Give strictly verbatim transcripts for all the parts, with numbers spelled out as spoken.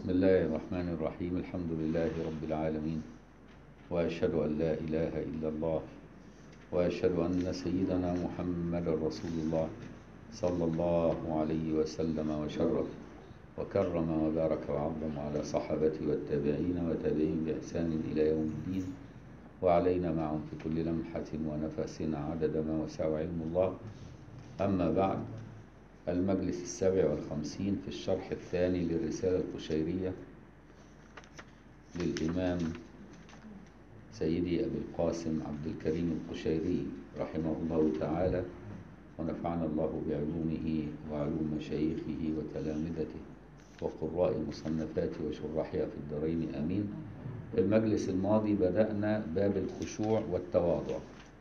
بسم الله الرحمن الرحيم. الحمد لله رب العالمين، وأشهد أن لا إله إلا الله، وأشهد أن سيدنا محمد رسول الله صلى الله عليه وسلم وشرف وكرم وبارك وعظم على صحابته والتابعين وتابعين بإحسان إلى يوم الدين، وعلينا معهم في كل لمحة ونفس عدد ما وسع علم الله. أما بعد، المجلس السابع والخمسين في الشرح الثاني للرسالة القشيرية للإمام سيدي أبي القاسم عبد الكريم القشيري رحمه الله تعالى، ونفعنا الله بعلومه وعلوم مشايخه وتلامذته وقراء مصنفاته وشراحها في الدارين آمين. المجلس الماضي بدأنا باب الخشوع والتواضع،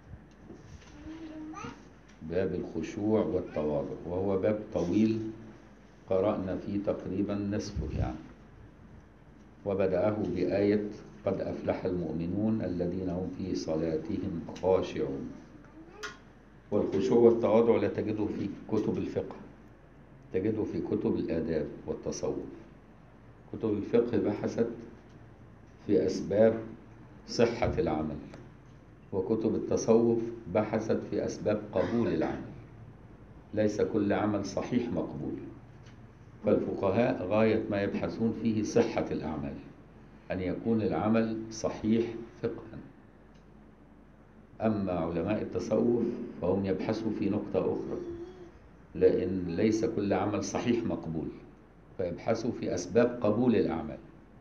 باب الخشوع والتواضع، وهو باب طويل قرأنا فيه تقريبا نصفه يعني، وبدأه بآية قد أفلح المؤمنون الذين هم في صلاتهم خاشعون. والخشوع والتواضع لا تجده في كتب الفقه، تجده في كتب الآداب والتصوف. كتب الفقه بحثت في أسباب صحة العمل، وكتب التصوف بحثت في أسباب قبول العمل. ليس كل عمل صحيح مقبول، فالفقهاء غاية ما يبحثون فيه صحة الأعمال، أن يكون العمل صحيح فقها. أما علماء التصوف فهم يبحثوا في نقطة أخرى، لأن ليس كل عمل صحيح مقبول، فيبحثوا في أسباب قبول الأعمال.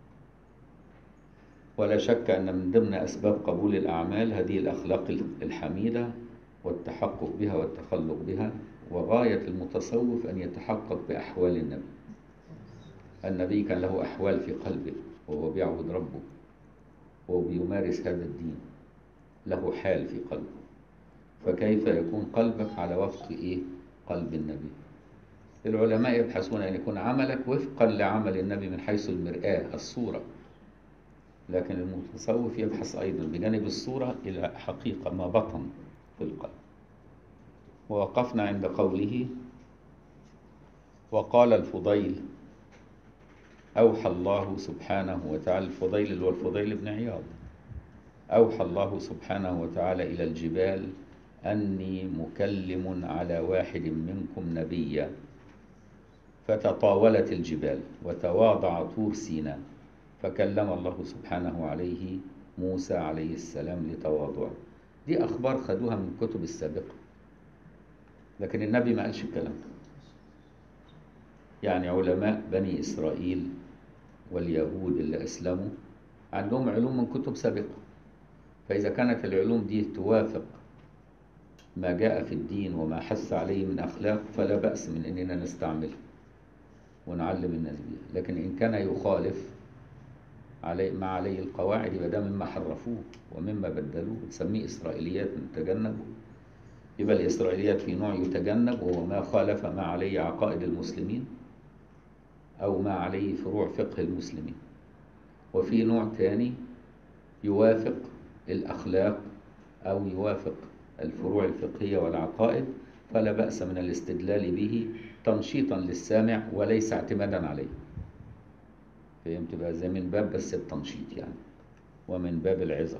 ولا شك أن من ضمن أسباب قبول الأعمال هذه الأخلاق الحميدة والتحقق بها والتخلق بها. وغاية المتصوف أن يتحقق بأحوال النبي. النبي كان له أحوال في قلبه وهو بيعبد ربه وهو بيمارس هذا الدين، له حال في قلبه. فكيف يكون قلبك على وفق إيه؟ قلب النبي. العلماء يبحثون أن يكون عملك وفقا لعمل النبي من حيث المرآة الصورة، لكن المتصوف يبحث أيضا بجانب الصورة إلى حقيقة ما بطن في القلب. ووقفنا عند قوله وقال الفضيل أوحى الله سبحانه وتعالى، الفضيل اللي هو الفضيل بن عياض، أوحى الله سبحانه وتعالى إلى الجبال أني مكلم على واحد منكم نبيا، فتطاولت الجبال وتواضع طور سيناء، فكلم الله سبحانه عليه موسى عليه السلام لتواضعه. دي أخبار خدوها من الكتب السابقة، لكن النبي ما قالش الكلام ده. يعني علماء بني إسرائيل واليهود اللي أسلموا عندهم علوم من كتب سابقة، فإذا كانت العلوم دي توافق ما جاء في الدين وما حث عليه من أخلاق فلا بأس من أننا نستعملها ونعلم الناس بها. لكن إن كان يخالف علي ما عليه القواعد يبقى ده مما حرفوه ومما بدلوه، تسميه إسرائيليات نتجنبه. يبقى الإسرائيليات في نوع يتجنب وهو ما خالف ما عليه عقائد المسلمين أو ما عليه فروع فقه المسلمين، وفي نوع تاني يوافق الأخلاق أو يوافق الفروع الفقهية والعقائد، فلا بأس من الاستدلال به تنشيطا للسامع وليس اعتمادا عليه. فهمت بقى؟ زي من باب بس التنشيط يعني، ومن باب العظة.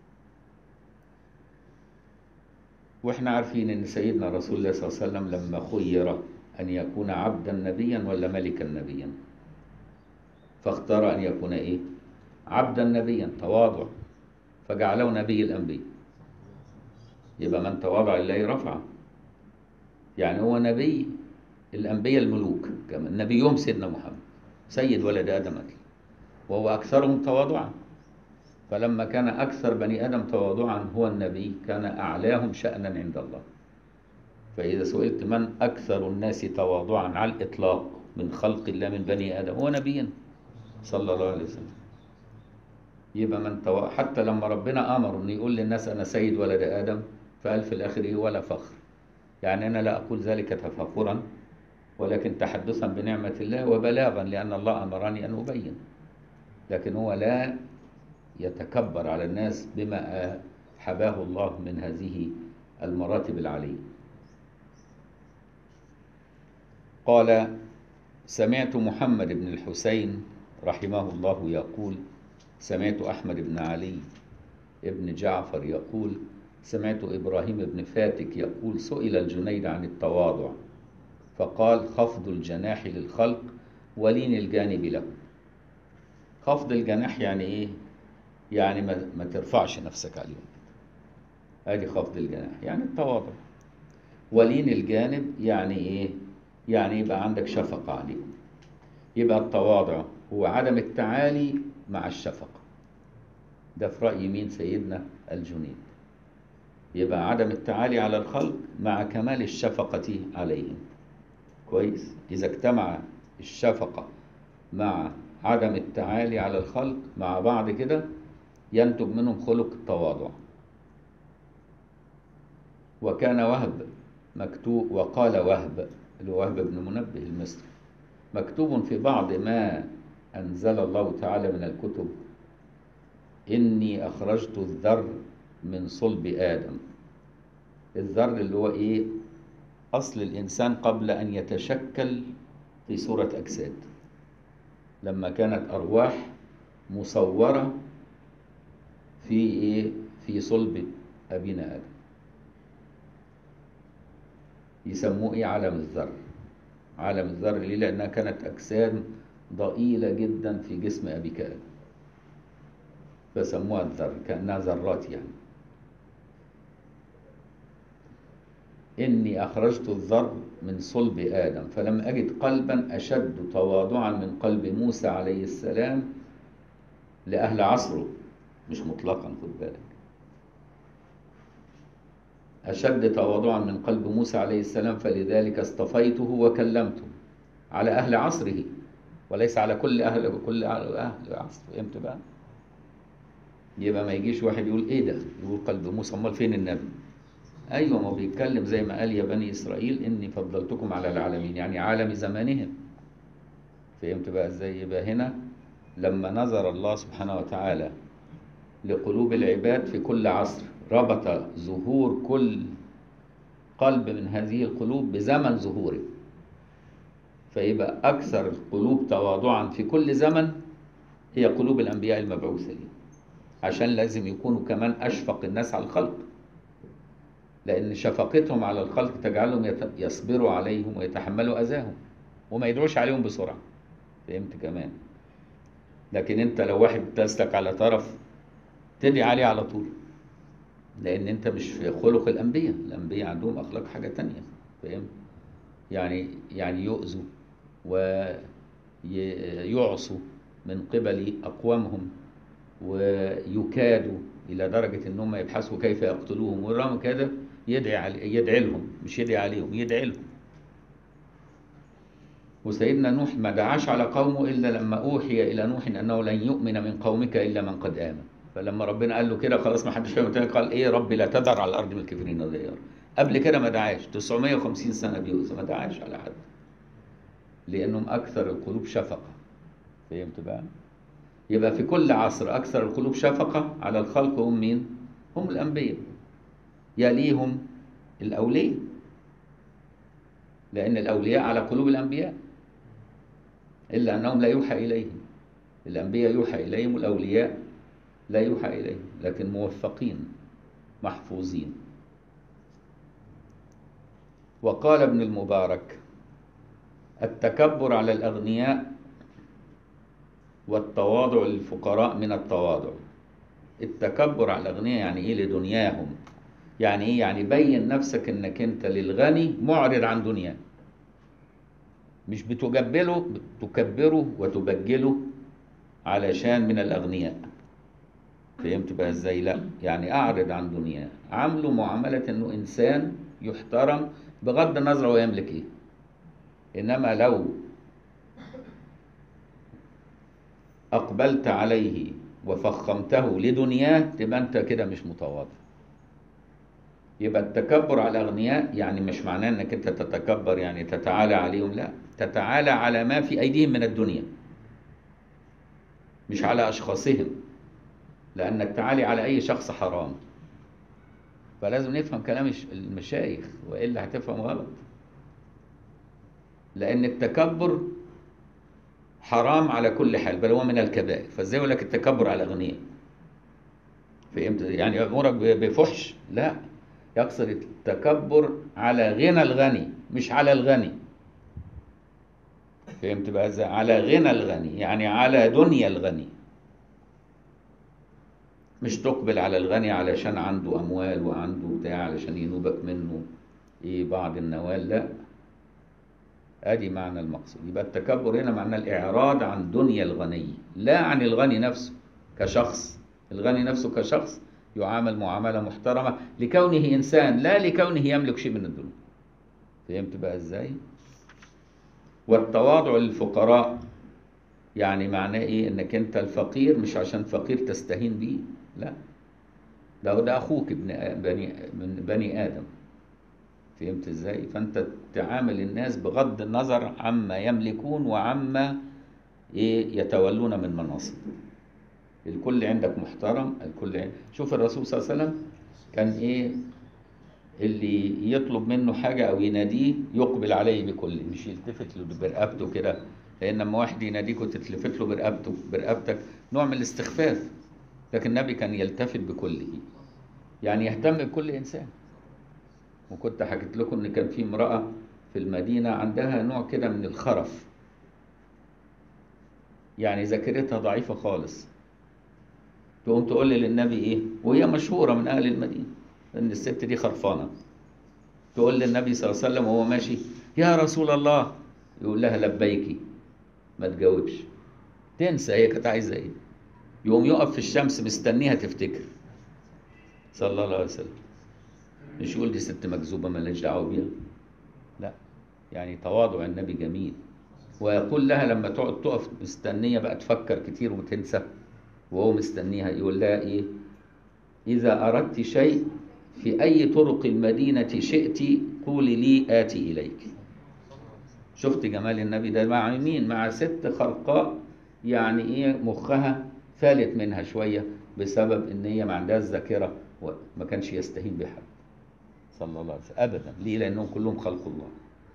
واحنا عارفين ان سيدنا رسول الله صلى الله عليه وسلم لما خير ان يكون عبدا نبيا ولا ملكا نبيا، فاختار ان يكون ايه؟ عبدا نبيا، تواضع، فجعله نبي الانبياء. يبقى من تواضع لله رفعه، يعني هو نبي الانبياء الملوك، كمان نبيهم سيدنا محمد سيد ولد ادم وهو اكثرهم تواضعا. فلما كان أكثر بني آدم تواضعا هو النبي كان أعلاهم شأنا عند الله. فإذا سئلت من أكثر الناس تواضعا على الإطلاق من خلق الله من بني آدم هو نبينا صلى الله عليه وسلم. يبقى من تواضع، حتى لما ربنا أمر أن يقول للناس أنا سيد ولد آدم فقال في الآخر إيه؟ ولا فخر. يعني أنا لا أقول ذلك تفاخرا ولكن تحدثا بنعمة الله وبلاغا، لأن الله أمرني أن أبين. لكن هو لا يتكبر على الناس بما حباه الله من هذه المراتب العالية. قال سمعت محمد بن الحسين رحمه الله يقول: سمعت أحمد بن علي ابن جعفر يقول: سمعت إبراهيم بن فاتك يقول: سئل الجنيد عن التواضع فقال: خفض الجناح للخلق ولين الجانب له. خفض الجناح يعني إيه؟ يعني ما, ما ترفعش نفسك عليهم، ادي خفض الجناح يعني التواضع. ولين الجانب يعني ايه؟ يعني يبقى عندك شفقة عليهم. يبقى التواضع هو عدم التعالي مع الشفقة. ده في رأي مين؟ سيدنا الجنيد. يبقى عدم التعالي على الخلق مع كمال الشفقة عليهم. كويس؟ إذا اجتمع الشفقة مع عدم التعالي على الخلق مع بعض كده ينتج منهم خلق التواضع. وكان وهب مكتوب، وقال وهب اللي هو وهب بن منبه المصري: مكتوب في بعض ما أنزل الله تعالى من الكتب: إني أخرجت الذر من صلب آدم. الذر اللي هو إيه؟ أصل الإنسان قبل أن يتشكل في صورة أجساد، لما كانت أرواح مصورة في إيه؟ في صلب أبينا آدم. يسموه إيه؟ عالم الذر. عالم الذر ليه؟ لأنها كانت أجسام ضئيلة جدا في جسم أبيك آدم، فسموها الذر، كأنها ذرات يعني. إني أخرجت الذر من صلب آدم فلم أجد قلبا أشد تواضعا من قلب موسى عليه السلام لأهل عصره، مش مطلقا، خد بالك، أشد تواضعا من قلب موسى عليه السلام، فلذلك اصطفيته وكلمته على أهل عصره وليس على كل أهل كل أهل عصر. فهمت بقى؟ يبقى ما يجيش واحد يقول إيه ده؟ يقول قلب موسى، أمال فين النبي؟ أيوة، ما بيتكلم زي ما قال: يا بني إسرائيل إني فضلتكم على العالمين، يعني عالم زمانهم. فهمت بقى إزاي؟ يبقى هنا لما نظر الله سبحانه وتعالى لقلوب العباد في كل عصر ربط ظهور كل قلب من هذه القلوب بزمن ظهوره، فيبقى أكثر القلوب تواضعا في كل زمن هي قلوب الأنبياء المبعوثين، عشان لازم يكونوا كمان أشفق الناس على الخلق، لأن شفقتهم على الخلق تجعلهم يصبروا عليهم ويتحملوا أذاهم وما يدعوش عليهم بسرعة. فهمت كمان؟ لكن أنت لو واحد تسلك على طرف تدعي عليه على طول، لأن أنت مش في خلق الأنبياء. الأنبياء عندهم أخلاق حاجة تانية. فهمت؟ يعني يعني يؤذوا ويعصوا من قبل أقوامهم ويكادوا إلى درجة أنهم يبحثوا كيف يقتلوهم، ورغم كده يدعي يدعي لهم، مش يدعي عليهم، يدعي لهم. وسيدنا نوح ما دعاش على قومه إلا لما أوحي إلى نوح أنه لن يؤمن من قومك إلا من قد آمن. فلما ربنا قال له كده خلاص ما حدش فاهم تاني، قال إيه؟ ربي لا تذر على الأرض من الكافرين ديارا. قبل كده ما دعاش، تسعمائة وخمسين سنة بيؤذى ما دعاش على حد، لأنهم أكثر القلوب شفقة. فهمت بقى؟ يبقى في كل عصر أكثر القلوب شفقة على الخلق هم مين؟ هم الأنبياء، يليهم الأولياء، لأن الأولياء على قلوب الأنبياء، إلا أنهم لا يوحى إليهم. الأنبياء يوحى إليهم والأولياء لا يوحى إليهم، لكن موفقين محفوظين. وقال ابن المبارك: التكبر على الأغنياء والتواضع للفقراء من التواضع. التكبر على الأغنياء يعني إيه؟ لدنياهم. يعني إيه؟ يعني بين نفسك إنك أنت للغني معرض عن دنياه، مش بتجبله تكبره وتبجله علشان من الأغنياء. فهمت بقى إزاي؟ لا، يعني أعرض عن دنياه، عامله معاملة إنه إنسان يحترم بغض النظر هو يملك إيه. إنما لو أقبلت عليه وفخمته لدنياه تبقى أنت كده مش متواضع. يبقى التكبر على الأغنياء يعني مش معناه أنك أنت تتكبر يعني تتعالى عليهم، لا، تتعالى على ما في أيديهم من الدنيا، مش على أشخاصهم، لأنك تعالي على أي شخص حرام. فلازم نفهم كلام المشايخ وإلا هتفهم غلط، لأن التكبر حرام على كل حال، بل هو من الكبائر. فازاي يقول لك التكبر على الاغنياء؟ فهمت؟ يعني يأمرك بفحش؟ لا، يقصد التكبر على غنى الغني مش على الغني. فهمت بقى ازاي؟ على غنى الغني يعني على دنيا الغني، مش تقبل على الغني علشان عنده اموال وعنده بتاع علشان ينوبك منه ايه بعض النوال، لا. ادي معنى المقصود. يبقى التكبر هنا معناه الاعراض عن دنيا الغني، لا عن الغني نفسه كشخص. الغني نفسه كشخص يعامل معاملة محترمة لكونه إنسان، لا لكونه يملك شيء من الدنيا. فهمت بقى إزاي؟ والتواضع للفقراء يعني معناه إيه؟ إنك أنت الفقير مش عشان فقير تستهين بيه، لا، ده ده أخوك ابن بني من بني آدم. فهمت إزاي؟ فأنت تعامل الناس بغض النظر عما يملكون وعما إيه يتولون من مناصب. الكل عندك محترم، الكل عندك. شوف الرسول صلى الله عليه وسلم كان ايه اللي يطلب منه حاجة او يناديه يقبل عليه بكل، مش يلتفت له برقبته كده. لان لما واحد يناديك وتتلفت له برقبته برقبتك نوع من الاستخفاف، لكن النبي كان يلتفت بكله، يعني يهتم بكل انسان. وكنت حكيت لكم ان كان في امرأة في المدينة عندها نوع كده من الخرف، يعني ذاكرتها ضعيفة خالص. تقوم تقول لي للنبي ايه، وهي مشهورة من اهل المدينة ان الست دي خرفانة، تقول للنبي صلى الله عليه وسلم وهو ماشي يا رسول الله، يقول لها لبيكي، ما تجاوبش، تنسى هي كانت عايزة ايه. يقوم يقف في الشمس مستنيها تفتكر صلى الله عليه وسلم، مش يقول دي ست مكذوبة مالهاش دعوة بيها، لا. يعني تواضع النبي جميل. ويقول لها لما تقعد تقف مستنية بقى تفكر كتير وتنسى وهو مستنيها، يقول لها ايه، إذا أردت شيء في أي طرق المدينة شئت قولي لي آتي إليك. شفت جمال النبي ده مع مين؟ مع ست خرقاء، يعني إيه مخها فالت منها شوية بسبب إن هي ما عندهاش ذاكرة وما كانش يستهين بحد صلى الله عليه وسلم أبدا. ليه؟ لأنهم كلهم خلق الله.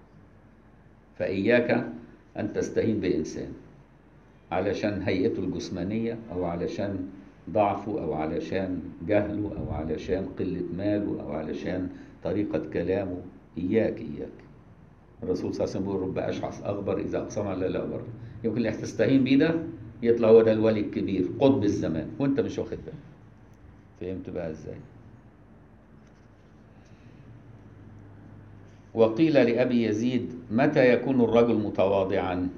فإياك أن تستهين بإنسان علشان هيئته الجسمانية أو علشان ضعفه أو علشان جهله أو علشان قلة ماله أو علشان طريقة كلامه. إياك إياك. الرسول صلى الله عليه وسلم بيقول رب أشعث أغبر إذا أقسم على الله أبر. يمكن اللي هتستهين بيه ده يطلع هو ده الولي الكبير قطب الزمان وأنت مش واخد بالك. فهمت بقى إزاي؟ وقيل لأبي يزيد متى يكون الرجل متواضعا؟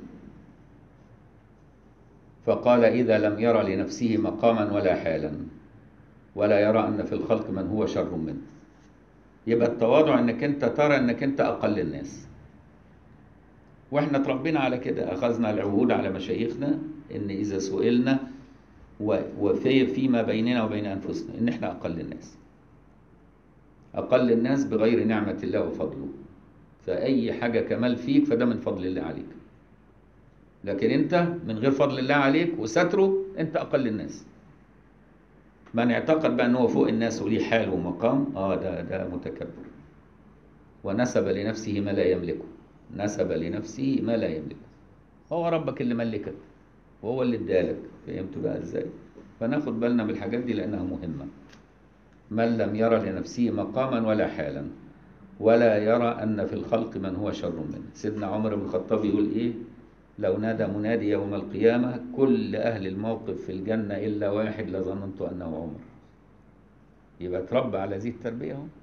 فقال إذا لم يرى لنفسه مقاما ولا حالا ولا يرى أن في الخلق من هو شر منه. يبقى التواضع انك انت ترى انك انت اقل الناس. واحنا تربينا على كده، اخذنا العهود على مشايخنا ان اذا سئلنا وفي فيما بيننا وبين انفسنا ان احنا اقل الناس، اقل الناس بغير نعمة الله وفضله. فاي حاجة كمال فيك فده من فضل الله عليك، لكن انت من غير فضل الله عليك وستره انت اقل الناس. من اعتقد بأنه فوق الناس وليه حال ومقام، اه ده ده متكبر ونسب لنفسه ما لا يملكه. نسب لنفسه ما لا يملكه. هو ربك اللي ملكك وهو اللي ادالك. فهمت بقى ازاي؟ فناخد بالنا بالحاجات دي لانها مهمة. من لم يرى لنفسه مقاما ولا حالا ولا يرى أن في الخلق من هو شر منه. سيدنا عمر بن الخطاب يقول ايه، لو نادى منادي يوم القيامة كل أهل الموقف في الجنة إلا واحد لظننت أنه عمر. يبقى تربى على ذي التربية اهو.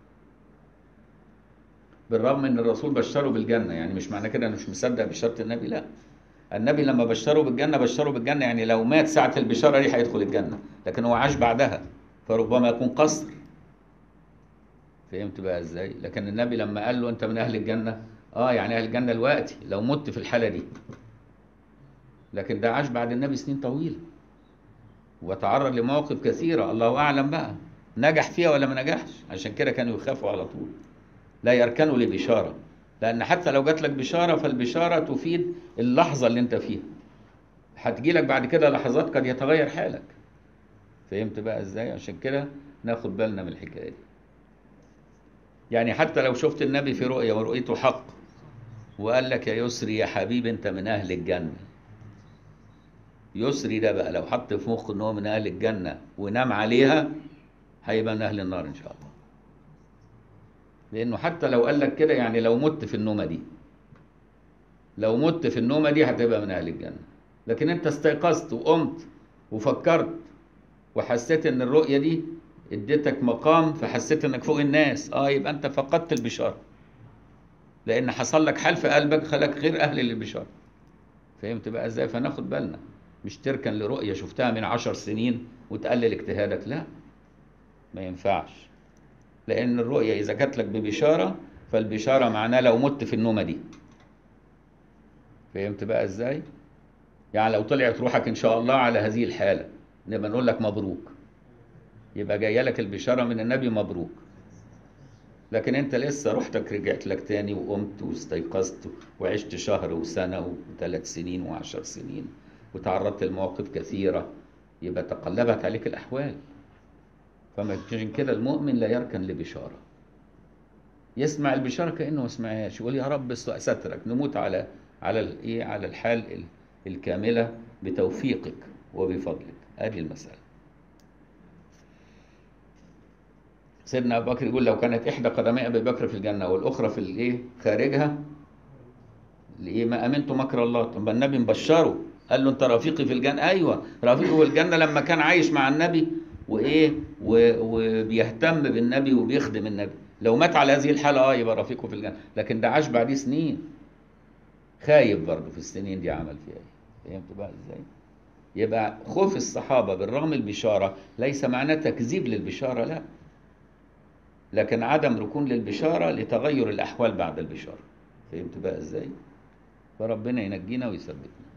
بالرغم ان الرسول بشره بالجنة، يعني مش معنى كده انا مش مصدق بشارة النبي، لا. النبي لما بشره بالجنة بشره بالجنة يعني لو مات ساعة البشارة دي هيدخل الجنة، لكن هو عاش بعدها فربما يكون قصر. فهمت بقى ازاي؟ لكن النبي لما قال له انت من اهل الجنة، اه يعني اهل الجنة دلوقتي لو مت في الحالة دي، لكن ده عاش بعد النبي سنين طويلة وتعرض لمواقف كثيرة الله أعلم بقى نجح فيها ولا ما نجحش. عشان كده كانوا يخافوا على طول، لا يركنوا لبشارة، لأن حتى لو جات لك بشارة فالبشارة تفيد اللحظة اللي انت فيها، هتجي لك بعد كده لحظات قد يتغير حالك. فهمت بقى ازاي؟ عشان كده ناخد بالنا من الحكاية دي. يعني حتى لو شفت النبي في رؤية ورؤيته حق وقال لك يا يسري يا حبيبي انت من أهل الجنة، يسري ده بقى لو حط في مخه ان هو من اهل الجنه ونام عليها هيبقى من اهل النار ان شاء الله. لانه حتى لو قال لك كده، يعني لو مت في النومه دي، لو مت في النومه دي هتبقى من اهل الجنه. لكن انت استيقظت وقمت وفكرت وحسيت ان الرؤيه دي اديتك مقام، فحسيت انك فوق الناس، اه يبقى انت فقدت البشاره، لان حصل لك حال في قلبك خلاك غير اهل للبشاره. فهمت بقى ازاي؟ فناخد بالنا، مش تركن لرؤيه شفتها من عشر سنين وتقلل اجتهادك، لا، ما ينفعش. لان الرؤيه اذا جات لك ببشاره فالبشاره معناه لو مت في النومه دي. فهمت بقى ازاي؟ يعني لو طلعت روحك ان شاء الله على هذه الحاله نبقى نقول لك مبروك، يبقى جايه لك البشاره من النبي، مبروك. لكن انت لسه روحتك رجعت لك تاني وقمت واستيقظت وعشت شهر وسنه وثلاث سنين وعشر سنين وتعرضت لمواقف كثيره، يبقى تقلبت عليك الاحوال. فعشان كده المؤمن لا يركن لبشاره، يسمع البشاره كانه ما سمعهاش، يقول يا رب سترك، نموت على على الايه، على الحال الكامله بتوفيقك وبفضلك. ادي المساله. سيدنا ابو بكر يقول لو كانت احدى قدمي ابي بكر في الجنه والاخرى في الايه خارجها، لإيه؟ ما امنت مكر الله. طب النبي مبشره، قال له انت رفيقي في الجنه. ايوه رفيقه في الجنه لما كان عايش مع النبي وايه وبيهتم بالنبي وبيخدم النبي. لو مات على هذه الحاله اه يبقى رفيقه في الجنه، لكن ده عاش بعديه سنين خايب برضه في السنين دي عمل فيها ايه. فهمت بقى ازاي؟ يبقى خوف الصحابه بالرغم البشاره ليس معناه تكذيب للبشاره، لا، لكن عدم ركون للبشاره لتغير الاحوال بعد البشاره. فهمت بقى ازاي؟ فربنا ينجينا ويثبتنا.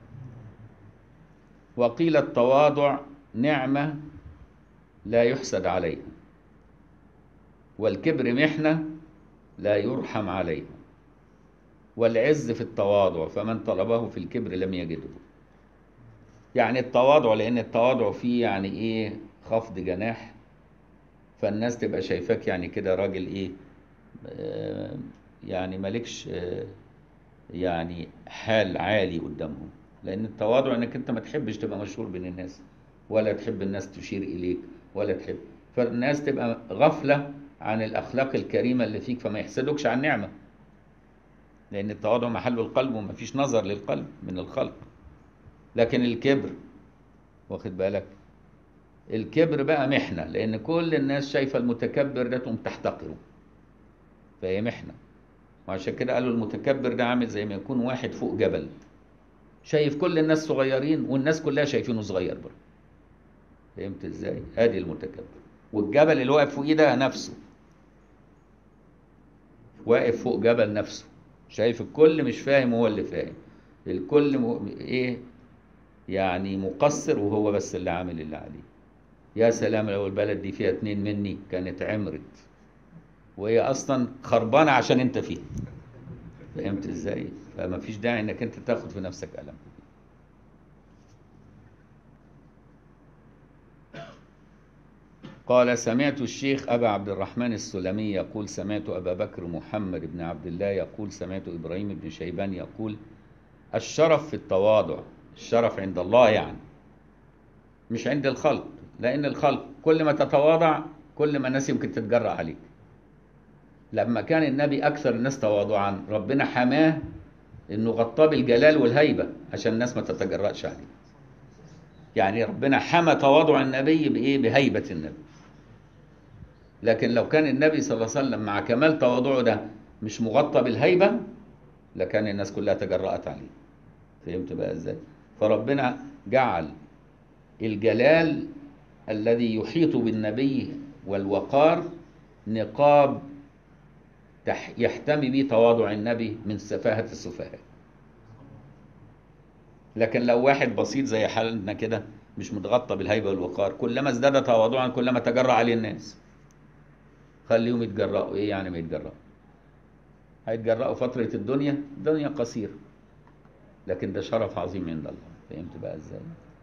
وقيل التواضع نعمه لا يحسد عليها، والكبر محنه لا يرحم عليها، والعز في التواضع فمن طلبه في الكبر لم يجده. يعني التواضع، لان التواضع فيه يعني ايه خفض جناح، فالناس تبقى شايفاك يعني كده راجل ايه، آه يعني مالكش آه يعني حال عالي قدامهم. لان التواضع انك انت ما تحبش تبقى مشهور بين الناس، ولا تحب الناس تشير اليك، ولا تحب، فالناس تبقى غفلة عن الاخلاق الكريمة اللي فيك، فما يحسدوكش عن نعمة. لان التواضع محله القلب وما فيش نظر للقلب من الخلق. لكن الكبر، واخد بالك، الكبر بقى محنة، لأن كل الناس شايفة المتكبر ده تقوم تحتقره، فهي محنة. وعشان كده قالوا المتكبر ده عامل زي ما يكون واحد فوق جبل شايف كل الناس صغيرين والناس كلها شايفينه صغير برضه. فهمت ازاي؟ ادي المتكبر. والجبل اللي واقف فوقيه ده نفسه، واقف فوق جبل نفسه شايف الكل، مش فاهم هو اللي فاهم، الكل م... ايه يعني مقصر وهو بس اللي عامل اللي عليه. يا سلام لو البلد دي فيها اتنين مني كانت عمرت، وهي اصلا خربانه عشان انت فيها. فهمت ازاي؟ فما فيش داعي انك انت تاخد في نفسك قلم. قال سمعت الشيخ أبا عبد الرحمن السلمي يقول سمعت أبا بكر محمد بن عبد الله يقول سمعت إبراهيم بن شيبان يقول الشرف في التواضع، الشرف عند الله يعني مش عند الخلق، لأن الخلق كل ما تتواضع كل ما الناس يمكن تتجرأ عليك. لما كان النبي أكثر الناس تواضعا ربنا حماه إنه غطاه بالجلال والهيبة عشان الناس ما تتجرأش عليه. يعني ربنا حمى تواضع النبي بإيه؟ بهيبة النبي. لكن لو كان النبي صلى الله عليه وسلم مع كمال تواضعه ده مش مغطى بالهيبة لكان الناس كلها تجرأت عليه. فهمت بقى ازاي؟ فربنا جعل الجلال الذي يحيط بالنبي والوقار نقاب يحتمي به تواضع النبي من سفاهة السفهاء. لكن لو واحد بسيط زي حالنا كده مش متغطى بالهيبة والوقار، كلما ازداد تواضعا كلما تجرأ عليه الناس. خليهم يتجرأوا، ايه يعني ما يتجرأوا؟ هيتجرأوا فترة الدنيا، الدنيا قصيرة، لكن ده شرف عظيم عند الله. فهمت بقى ازاي؟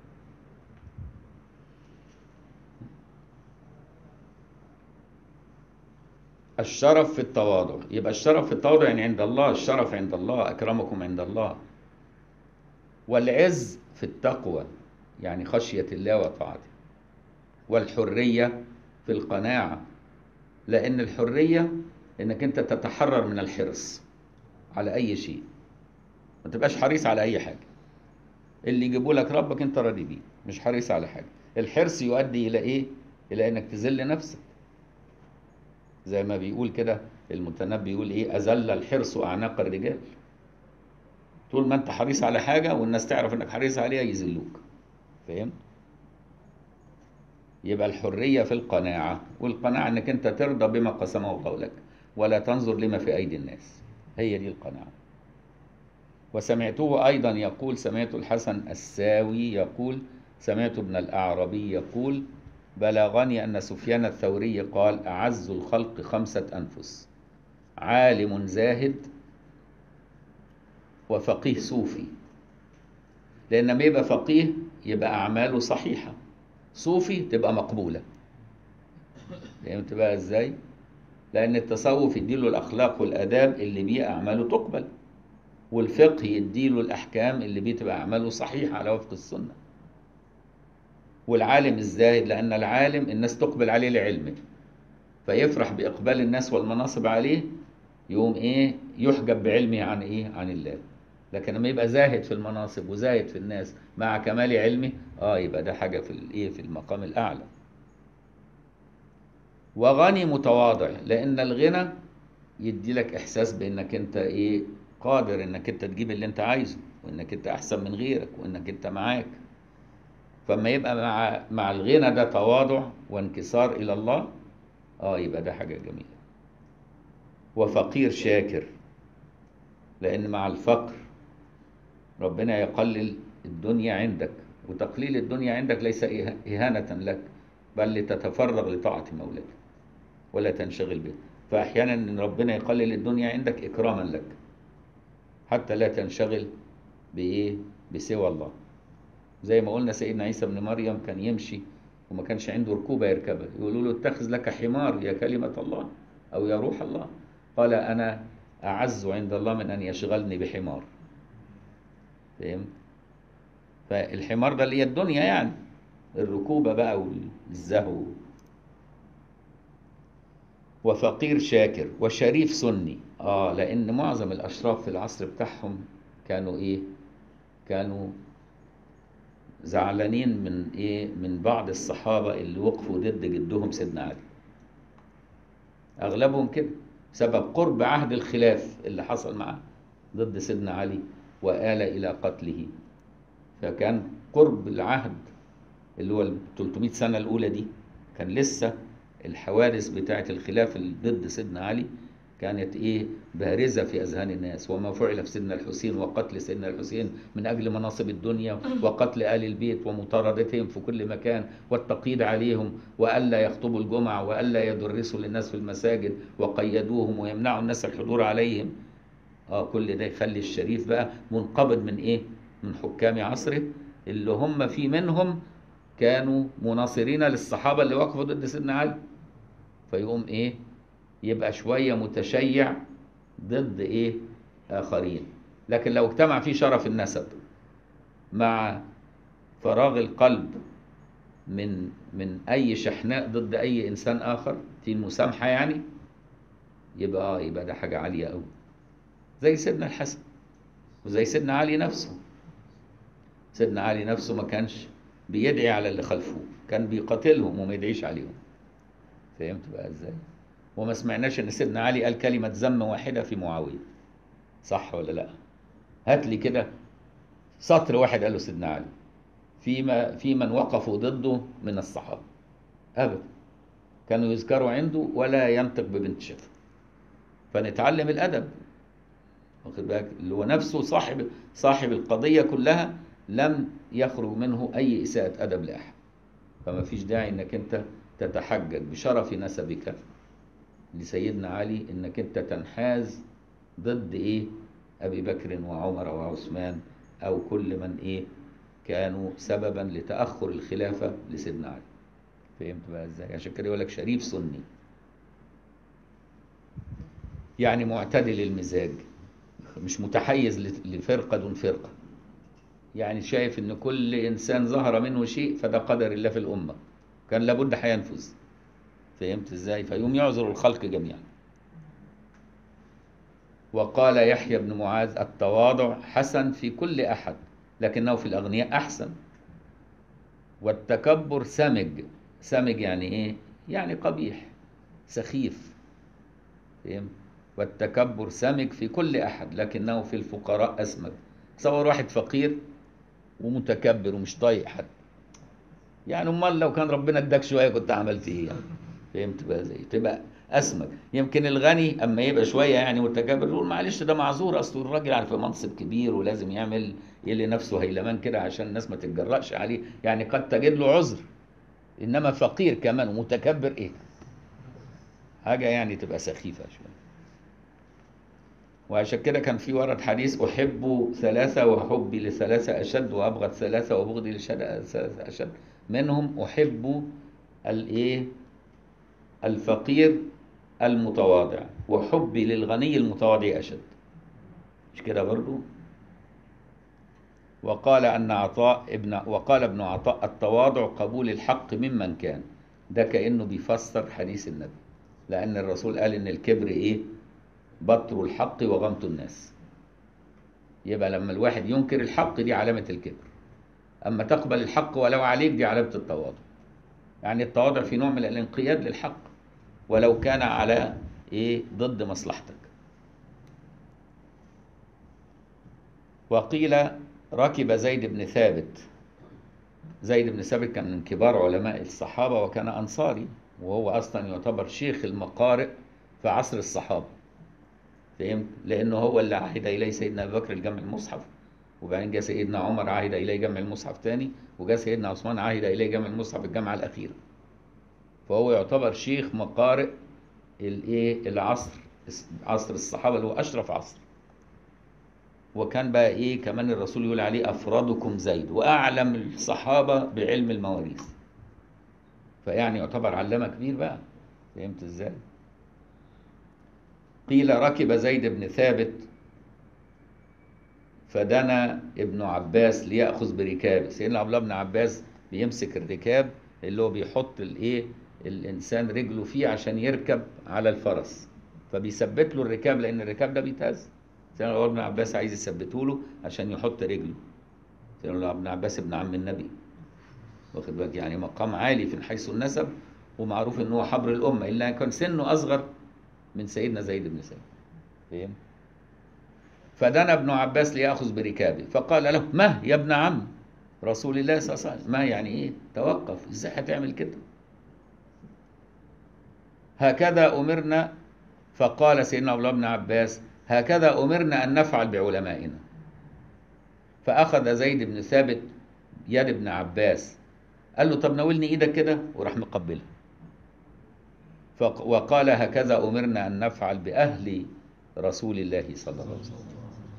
الشرف في التواضع، يبقى الشرف في التواضع يعني عند الله، الشرف عند الله، أكرمكم عند الله. والعز في التقوى، يعني خشية الله وطاعته. والحرية في القناعة، لأن الحرية إنك أنت تتحرر من الحرص على أي شيء، ما تبقاش حريص على أي حاجة. اللي يجيبوا لك ربك أنت راضي بيه، مش حريص على حاجة. الحرص يؤدي إلى إيه؟ إلى إنك تذل نفسك، زي ما بيقول كده المتنبي، يقول إيه؟ أذل الحرص أعناق الرجال. طول ما أنت حريص على حاجة والناس تعرف إنك حريص عليها يذلوك. فهمت؟ يبقى الحرية في القناعة، والقناعة إنك أنت ترضى بما قسمه الله لك ولا تنظر لما في أيدي الناس، هي دي القناعة. وسمعته أيضا يقول، سمعت الحسن الساوي يقول، سمعت ابن الأعربي يقول، بلغني أن سفيان الثوري قال: أعز الخلق خمسة أنفس: عالم زاهد، وفقيه صوفي. لأن لما يبقى فقيه يبقى أعماله صحيحة، صوفي تبقى مقبولة. فهمت بقى إزاي؟ لأن التصوف يديله الأخلاق والآداب اللي بيه أعماله تقبل، والفقه يديله الأحكام اللي بيه تبقى أعماله صحيحة على وفق السنة. والعالم الزاهد، لأن العالم الناس تقبل عليه لعلمه، فيفرح بإقبال الناس والمناصب عليه، يقوم إيه؟ يحجب بعلمه عن إيه؟ عن الله. لكن لما يبقى زاهد في المناصب وزاهد في الناس مع كمال علمه، آه يبقى ده حاجة في الإيه؟ في المقام الأعلى. وغني متواضع، لأن الغنى يدي لك إحساس بأنك أنت إيه؟ قادر أنك أنت تجيب اللي أنت عايزه، وأنك أنت أحسن من غيرك، وأنك أنت معاك. فما يبقى مع مع الغنى ده تواضع وانكسار إلى الله، آه يبقى ده حاجة جميلة. وفقير شاكر، لأن مع الفقر ربنا يقلل الدنيا عندك، وتقليل الدنيا عندك ليس إهانة لك، بل لتتفرغ لطاعة مولاك ولا تنشغل به. فأحيانا إن ربنا يقلل الدنيا عندك إكراما لك، حتى لا تنشغل بإيه؟ بسوى الله. زي ما قلنا سيدنا عيسى بن مريم كان يمشي وما كانش عنده ركوبة يركبها، يقولوا له: اتخذ لك حمار يا كلمة الله أو يا روح الله. قال: أنا أعز عند الله من أن يشغلني بحمار. فهمت؟ فالحمار ده اللي هي الدنيا، يعني الركوبة بقى والزهو. وفقير شاكر وشريف سني، آه لأن معظم الأشراف في العصر بتاعهم كانوا إيه؟ كانوا زعلانين من إيه؟ من بعض الصحابة اللي وقفوا ضد جدهم سيدنا علي. أغلبهم كده سبب قرب عهد الخلاف اللي حصل معه ضد سيدنا علي وآل إلى قتله. فكان قرب العهد اللي هو ال ثلاثمائة سنة الأولى دي، كان لسه الحوادث بتاعة الخلاف اللي ضد سيدنا علي كانت إيه؟ بارزة في أذهان الناس. وما فعل في سيدنا الحسين وقتل سيدنا الحسين من أجل مناصب الدنيا، وقتل آل البيت ومطاردتهم في كل مكان، والتقييد عليهم، وألا يخطبوا الجمعة، وألا يدرسوا للناس في المساجد، وقيدوهم ويمنعوا الناس الحضور عليهم. آه كل ده يخلي الشريف بقى منقبض من إيه؟ من حكام عصره، اللي هم في منهم كانوا مناصرين للصحابة اللي وقفوا ضد سيدنا علي. فيقوم إيه؟ يبقى شوية متشيع ضد إيه؟ آخرين. لكن لو اجتمع فيه شرف النسب مع فراغ القلب من من أي شحناء ضد أي إنسان آخر، في المسامحة يعني، يبقى آه يبقى ده حاجة عالية أوي. زي سيدنا الحسن وزي سيدنا علي نفسه. سيدنا علي نفسه ما كانش بيدعي على اللي خلفوه، كان بيقاتلهم وما يدعيش عليهم. فهمت بقى ازاي؟ وما سمعناش ان سيدنا علي قال كلمة ذم واحدة في معاوية، صح ولا لا؟ هات لي كده سطر واحد قاله سيدنا علي فيما في من وقفوا ضده من الصحابة، ابدا. كانوا يذكروا عنده ولا ينطق ببنت شفا. فنتعلم الادب، واخد بالك؟ اللي هو نفسه صاحب صاحب القضية كلها لم يخرج منه أي إساءة أدب لأحد. فما فيش داعي إنك أنت تتحجج بشرف نسبك لسيدنا علي إنك أنت تنحاز ضد إيه؟ أبي بكر وعمر وعثمان أو كل من إيه؟ كانوا سببا لتأخر الخلافة لسيدنا علي. فهمت بقى إزاي؟ عشان كده يقول لك شريف سني، يعني معتدل المزاج، مش متحيز لفرقة دون فرقة. يعني شايف ان كل انسان ظهر منه شيء فده قدر الله في الامه، كان لابد هينفذ. فهمت ازاي؟ فيقوم يعذر الخلق جميعا. وقال يحيى بن معاذ التواضع حسن في كل احد لكنه في الاغنياء احسن. والتكبر سمج. سمج يعني ايه؟ يعني قبيح سخيف. فهمت؟ والتكبر سمج في كل احد لكنه في الفقراء اسمج. تصور واحد فقير ومتكبر ومش طايق حد، يعني امال لو كان ربنا اداك شويه كنت عملت ايه يعني؟ فهمت بقى؟ زي تبقى اسمك. يمكن الغني اما يبقى شويه يعني متكبر يقول معلش ده معذور، اصل الراجل عارف منصب كبير ولازم يعمل يلي نفسه هيلمان كده عشان الناس ما تتجرأش عليه، يعني قد تجد له عذر. انما فقير كمان ومتكبر ايه؟ حاجه يعني تبقى سخيفه شويه. وعشان كده كان في ورد حديث احب ثلاثه وحبي لثلاثه اشد وابغض ثلاثه وبغضي لثلاثه اشد. منهم احب الايه؟ الفقير المتواضع، وحبي للغني المتواضع أشد. مش كده برضو؟ وقال أن عطاء ابن وقال ابن عطاء التواضع قبول الحق ممن كان. ده كأنه بيفسر حديث النبي، لأن الرسول قال إن الكبر إيه؟ بطر الحق وغمط الناس. يبقى لما الواحد ينكر الحق دي علامة الكبر، أما تقبل الحق ولو عليك دي علامة التواضع. يعني التواضع في نوع من الانقياد للحق ولو كان على ايه؟ ضد مصلحتك. وقيل ركب زيد بن ثابت. زيد بن ثابت كان من كبار علماء الصحابة وكان أنصاري، وهو أصلا يعتبر شيخ المقارئ في عصر الصحابة. فهمت؟ لأنه هو اللي عهد إليه سيدنا أبي بكر الجمع المصحف، وبعدين جاء سيدنا عمر عهد إليه جمع المصحف تاني، وجاء سيدنا عثمان عهد إليه جمع المصحف الجمعة الأخيرة. فهو يعتبر شيخ مقارئ الايه؟ العصر، عصر الصحابه اللي هو اشرف عصر. وكان بقى ايه كمان الرسول يقول عليه افرادكم زيد واعلم الصحابه بعلم المواريث، فيعني يعتبر علامه كبير بقى. فهمت ازاي؟ قيل ركب زيد بن ثابت فدنا ابن عباس ليأخذ بركابه. سيدنا عبد الله بن عباس بيمسك الركاب اللي هو بيحط الايه؟ الانسان رجله فيه عشان يركب على الفرس، فبيثبت له الركاب لان الركاب ده بيتهز. سيدنا عبد الله بن عباس عايز يثبته له عشان يحط رجله. سيدنا عبد الله بن عباس ابن عم النبي، واخد بالك؟ يعني مقام عالي من حيث النسب، ومعروف ان هو حبر الامه، الا كان سنه اصغر من سيدنا زيد بن ثابت. فاهم؟ فدنا ابن عباس ليأخذ بركابه فقال له ما يا ابن عم رسول الله صلى الله عليه وسلم. ما يعني ايه؟ توقف، ازاي هتعمل كده؟ هكذا أمرنا. فقال سيدنا عبد الله بن عباس هكذا أمرنا أن نفعل بعلمائنا. فأخذ زيد بن ثابت يد ابن عباس، قال له طب ناولني ايدك كده، وراح مقبلها. وقال هكذا أمرنا أن نفعل بأهل رسول الله صلى الله عليه وسلم.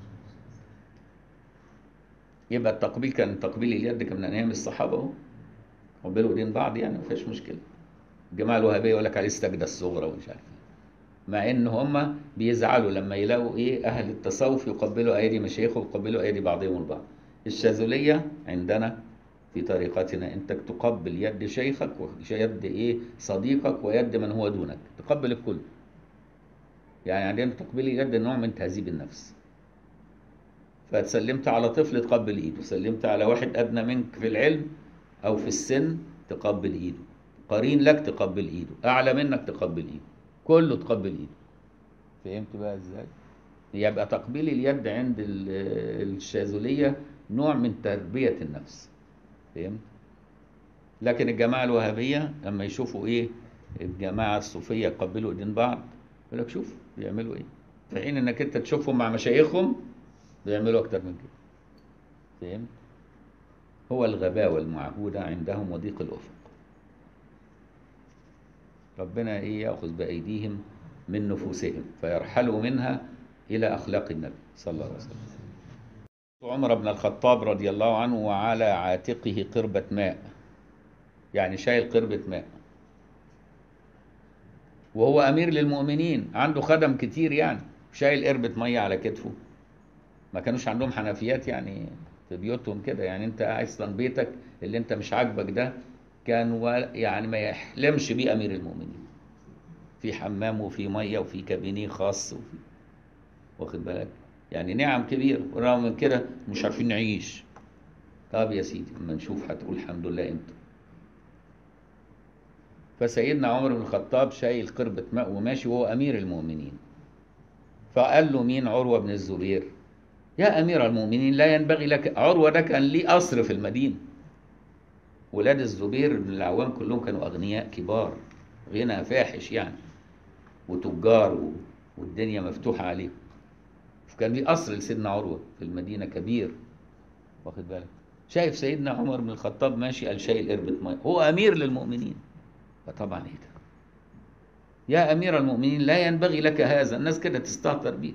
يبقى التقبيل كان تقبيل اليد كان من أيام الصحابة اهو، قبلوا ايدين بعض يعني ما فيش مشكلة. الجماعة الوهابية يقول لك عليه السجدة الصغرى ومش عارف، مع ان هم بيزعلوا لما يلاقوا ايه؟ اهل التصوف يقبلوا ايدي مشايخهم ويقبلوا ايدي بعضهم البعض. الشاذلية عندنا في طريقتنا انت تقبل يد شيخك ويد ايه؟ صديقك ويد من هو دونك، تقبل الكل. يعني عندنا تقبيل اليد نوع من تهذيب النفس. فسلمت على طفل تقبل ايده، سلمت على واحد ادنى منك في العلم او في السن تقبل ايده، قرين لك تقبل ايده، اعلى منك تقبل ايده، كله تقبل ايده. فهمت بقى ازاي؟ يبقى تقبيل اليد عند الشاذلية نوع من تربية النفس. فهمت؟ لكن الجماعة الوهابية لما يشوفوا ايه؟ الجماعة الصوفية يقبلوا ايدين بعض يقول لك شوف بيعملوا ايه، في حين انك انت تشوفهم مع مشايخهم بيعملوا اكتر من كده. فهمت؟ هو الغباوة المعهودة عندهم وضيق الافق. ربنا ايه؟ ياخذ بايديهم من نفوسهم فيرحلوا منها الى اخلاق النبي صلى الله عليه وسلم. عمر بن الخطاب رضي الله عنه وعلى عاتقه قربة ماء، يعني شايل قربة ماء، وهو امير للمؤمنين عنده خدم كتير يعني، شايل قربة مية على كتفه. ما كانوش عندهم حنفيات يعني في بيوتهم كده. يعني انت اصلا بيتك اللي انت مش عاجبك ده كان و... يعني ما يحلمش بيه امير المؤمنين، في حمام وفي ميه وفي كابينيه خاص وفي، واخد بالك، يعني نعم كبيره، ورغم من كده مش عارفين نعيش. طب يا سيدي اما نشوف هتقول الحمد لله امتى. فسيدنا عمر بن الخطاب شايل قربة ماء وماشي وهو امير المؤمنين. فقال له مين؟ عروه بن الزبير: يا امير المؤمنين لا ينبغي لك. عروه ده كان ليه قصر في المدينه، ولاد الزبير بن العوام كلهم كانوا اغنياء كبار، غنى فاحش يعني، وتجار و... والدنيا مفتوحه عليهم. فكان ليه قصر لسيدنا عروه في المدينه كبير، واخد بالك. شايف سيدنا عمر بن الخطاب ماشي، قال شايل قربة ميه، هو امير للمؤمنين. فطبعا ايه ده؟ يا امير المؤمنين لا ينبغي لك هذا، الناس كده تستهتر بيك.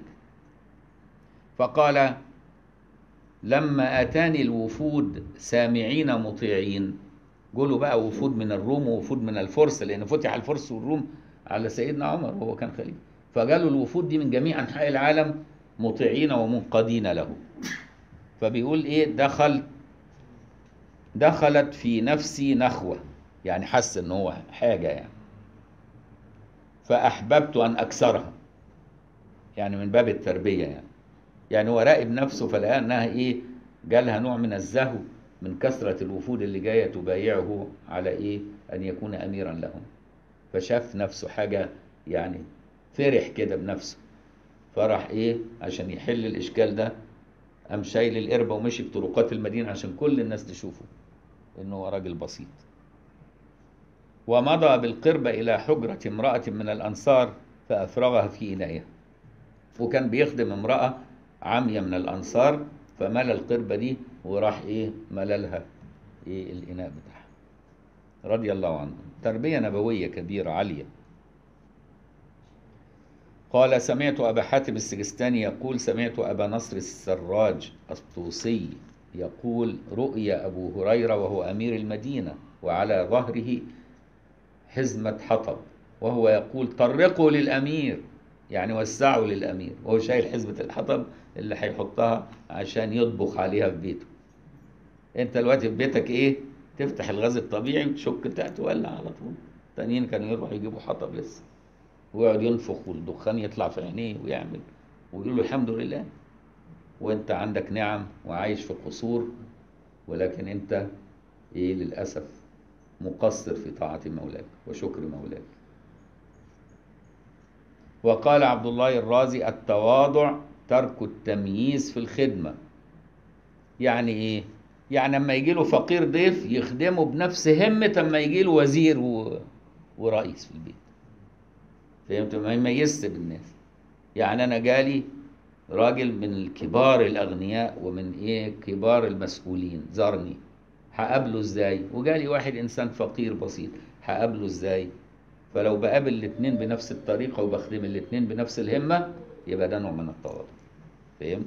فقال: لما اتاني الوفود سامعين مطيعين. جوله بقى وفود من الروم ووفود من الفرس، لان فتح الفرس والروم على سيدنا عمر وهو كان خليفه. فجالوا الوفود دي من جميع انحاء العالم مطيعين ومنقادين له. فبيقول ايه: دخل دخلت في نفسي نخوة، يعني حس ان هو حاجة يعني، فأحببت أن أكسرها، يعني من باب التربية يعني. يعني هو راقب نفسه فلقى انها ايه، جالها نوع من الزهو من كثرة الوفود اللي جاية تبايعه على ايه، ان يكون اميرا لهم. فشاف نفسه حاجة يعني، فرح كده بنفسه، فرح ايه عشان يحل الاشكال ده، قام شايل القربة ومشي بطرقات المدينة عشان كل الناس تشوفه انه هو راجل بسيط. ومضى بالقربة إلى حجرة امرأة من الأنصار فأفرغها في إناءها. وكان بيخدم امرأة عامية من الأنصار، فملى القربة دي وراح إيه مللها إيه الإناء بتاعها، رضي الله عنه. تربية نبوية كبيرة عالية. قال: سمعت أبا حاتم السجستاني يقول: سمعت أبا نصر السراج الطوسي يقول: رؤي أبو هريرة وهو أمير المدينة وعلى ظهره حزمة حطب، وهو يقول: طرقوا للأمير، يعني وسعوا للأمير، وهو شايل حزمة الحطب اللي هيحطها عشان يطبخ عليها في بيته. انت دلوقتي في بيتك ايه، تفتح الغاز الطبيعي وتشك تحت تولع على طول. التانيين كانوا يروحوا يجيبوا حطب لسه، ويقعد ينفخ والدخان يطلع في عينيه ويعمل، ويقول له الحمد لله. وانت عندك نعم وعايش في قصور، ولكن انت ايه للأسف مقصر في طاعة مولاك وشكر مولاك. وقال عبد الله الرازي: التواضع ترك التمييز في الخدمة. يعني ايه؟ يعني لما يجي له فقير ضيف يخدمه بنفس همة اما يجي له وزير و... ورئيس في البيت. فهمت؟ ما يميزش بالناس. يعني انا جالي راجل من الكبار الاغنياء ومن ايه كبار المسؤولين زارني، هقابله ازاي؟ وجالي واحد انسان فقير بسيط، هقابله ازاي؟ فلو بقابل الاتنين بنفس الطريقة وبخدم الاتنين بنفس الهمة، يبقى ده نوع من التواضع. فهمت؟